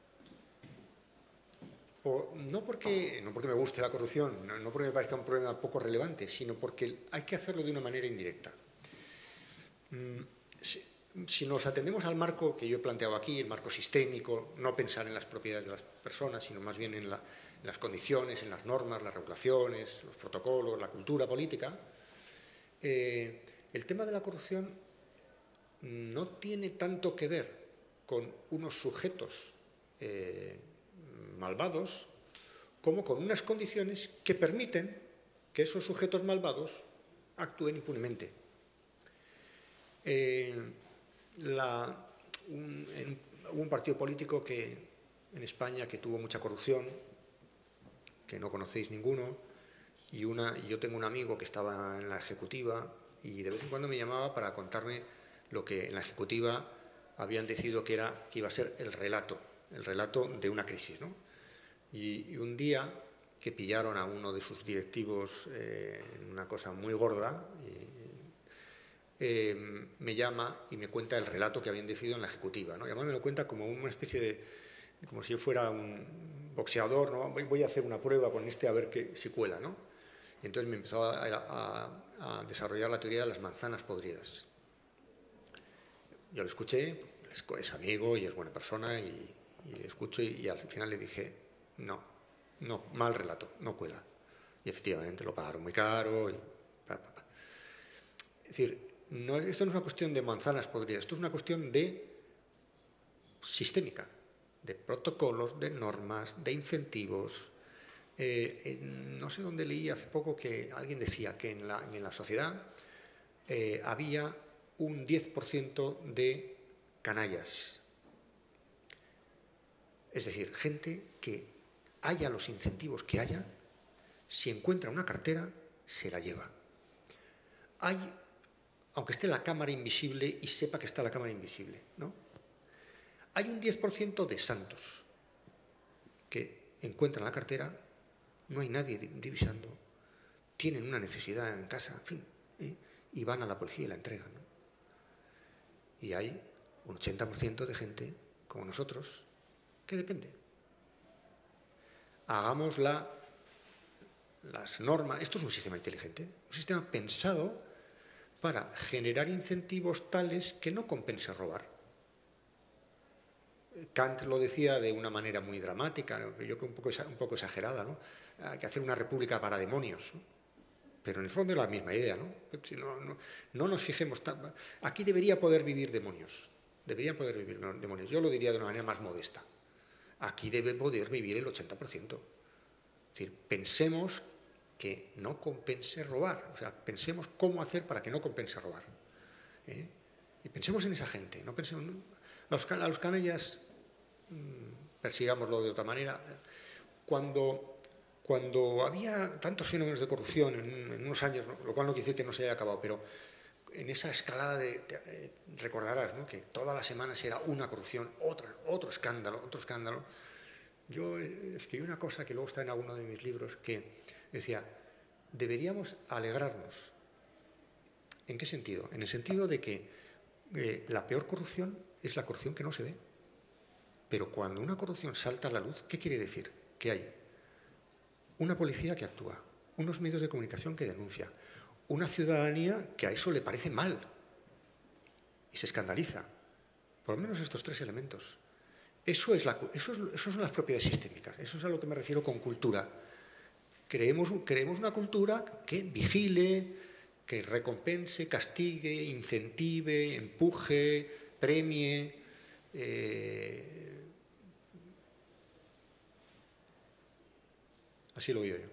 O, no, porque, no porque me guste la corrupción, no, no porque me parezca un problema poco relevante, sino porque hay que hacerlo de una manera indirecta. Mm, si, si nos atendemos al marco que yo he planteado aquí, el marco sistémico, no pensar en las propiedades de las personas, sino más bien en, la, en las condiciones, en las normas, las regulaciones, los protocolos, la cultura política, eh, el tema de la corrupción no tiene tanto que ver con unos sujetos eh, malvados como con unas condiciones que permiten que esos sujetos malvados actúen impunemente. Eh, la, un, en, hubo un partido político que, en España que tuvo mucha corrupción, que no conocéis ninguno, y una, yo tengo un amigo que estaba en la ejecutiva y de vez en cuando me llamaba para contarme lo que en la ejecutiva habían decidido que, era, que iba a ser el relato, el relato de una crisis, ¿no? Y, y un día que pillaron a uno de sus directivos eh, en una cosa muy gorda, y, eh, me llama y me cuenta el relato que habían decidido en la ejecutiva, ¿no? Y además me lo cuenta como una especie de, como si yo fuera un boxeador, ¿no? Voy, voy a hacer una prueba con este a ver que, si cuela, ¿no? Y entonces me empezó a, a, a desarrollar la teoría de las manzanas podridas. Yo lo escuché, es amigo y es buena persona, y, y le escucho y, y al final le dije, no, no, mal relato, no cuela. Y efectivamente lo pagaron muy caro. Y pa, pa, pa. Es decir, no, esto no es una cuestión de manzanas podridas, esto es una cuestión de sistémica, de protocolos, de normas, de incentivos. Eh, eh, no sé dónde leí hace poco que alguien decía que en la, en la sociedad eh, había un diez por ciento de canallas. Es decir, gente que haya los incentivos que haya, si encuentra una cartera, se la lleva. Hay, aunque esté la cámara invisible y sepa que está la cámara invisible, ¿no? Hay un diez por ciento de santos que encuentran la cartera, no hay nadie divisando, tienen una necesidad en casa, en fin, ¿eh? Y van a la policía y la entregan, ¿no? Y hay un ochenta por ciento de gente, como nosotros, que depende. Hagamos la, las normas. Esto es un sistema inteligente, un sistema pensado para generar incentivos tales que no compense robar. Kant lo decía de una manera muy dramática, ¿no? Yo creo que un poco, un poco exagerada, ¿no? Hay que hacer una república para demonios, ¿no? Pero en el fondo es la misma idea, ¿no? Si no, no, no nos fijemos tan... Aquí debería poder vivir demonios, deberían poder vivir demonios. Yo lo diría de una manera más modesta. Aquí debe poder vivir el ochenta por ciento. Es decir, pensemos que no compense robar, o sea, pensemos cómo hacer para que no compense robar. ¿Eh? Y pensemos en esa gente, no pensemos... Los, a los canallas, mmm, persigámoslo de otra manera. Cuando... Cuando había tantos fenómenos de corrupción en, en unos años, ¿no? Lo cual no quiere decir que no se haya acabado, pero en esa escalada de, de, de recordarás, ¿no? Que todas las semanas era una corrupción, otra, otro escándalo, otro escándalo. Yo escribí una cosa que luego está en alguno de mis libros que decía, deberíamos alegrarnos. ¿En qué sentido? En el sentido de que eh, la peor corrupción es la corrupción que no se ve. Pero cuando una corrupción salta a la luz, ¿qué quiere decir? Que hay una policía que actúa, unos medios de comunicación que denuncian, una ciudadanía que a eso le parece mal y se escandaliza. Por lo menos estos tres elementos. Eso, es la, eso, es, eso son las propiedades sistémicas, eso es a lo que me refiero con cultura. Creemos, creemos una cultura que vigile, que recompense, castigue, incentive, empuje, premie. Eh, así lo veo yo.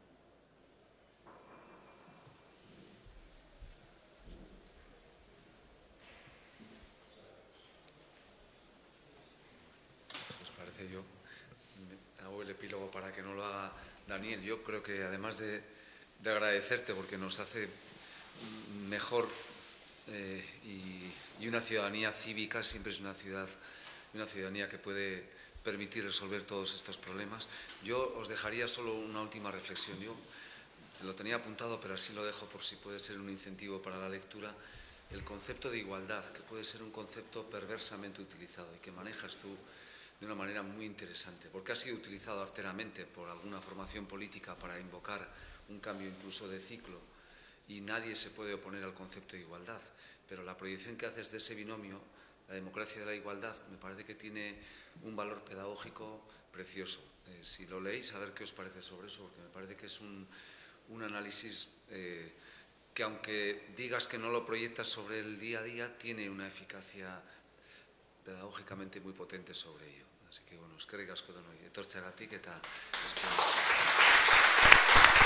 Yo hago el epílogo para que no lo haga Daniel. Yo creo que además de, de agradecerte porque nos hace mejor eh, y, y una ciudadanía cívica siempre es una ciudad, una ciudadanía que puede permitir resolver todos estos problemas. Yo os dejaría solo una última reflexión. Yo lo tenía apuntado, pero así lo dejo por si puede ser un incentivo para la lectura. El concepto de igualdad, que puede ser un concepto perversamente utilizado y que manejas tú de una manera muy interesante, porque ha sido utilizado arteramente por alguna formación política para invocar un cambio incluso de ciclo y nadie se puede oponer al concepto de igualdad, pero la proyección que haces de ese binomio, la democracia de la igualdad, me parece que tiene un valor pedagógico precioso. Eh, si lo leéis, a ver qué os parece sobre eso, porque me parece que es un, un análisis eh, que aunque digas que no lo proyectas sobre el día a día, tiene una eficacia pedagógicamente muy potente sobre ello. Así que, bueno, eskerrik asko denoi, etortzeagatik eta espero.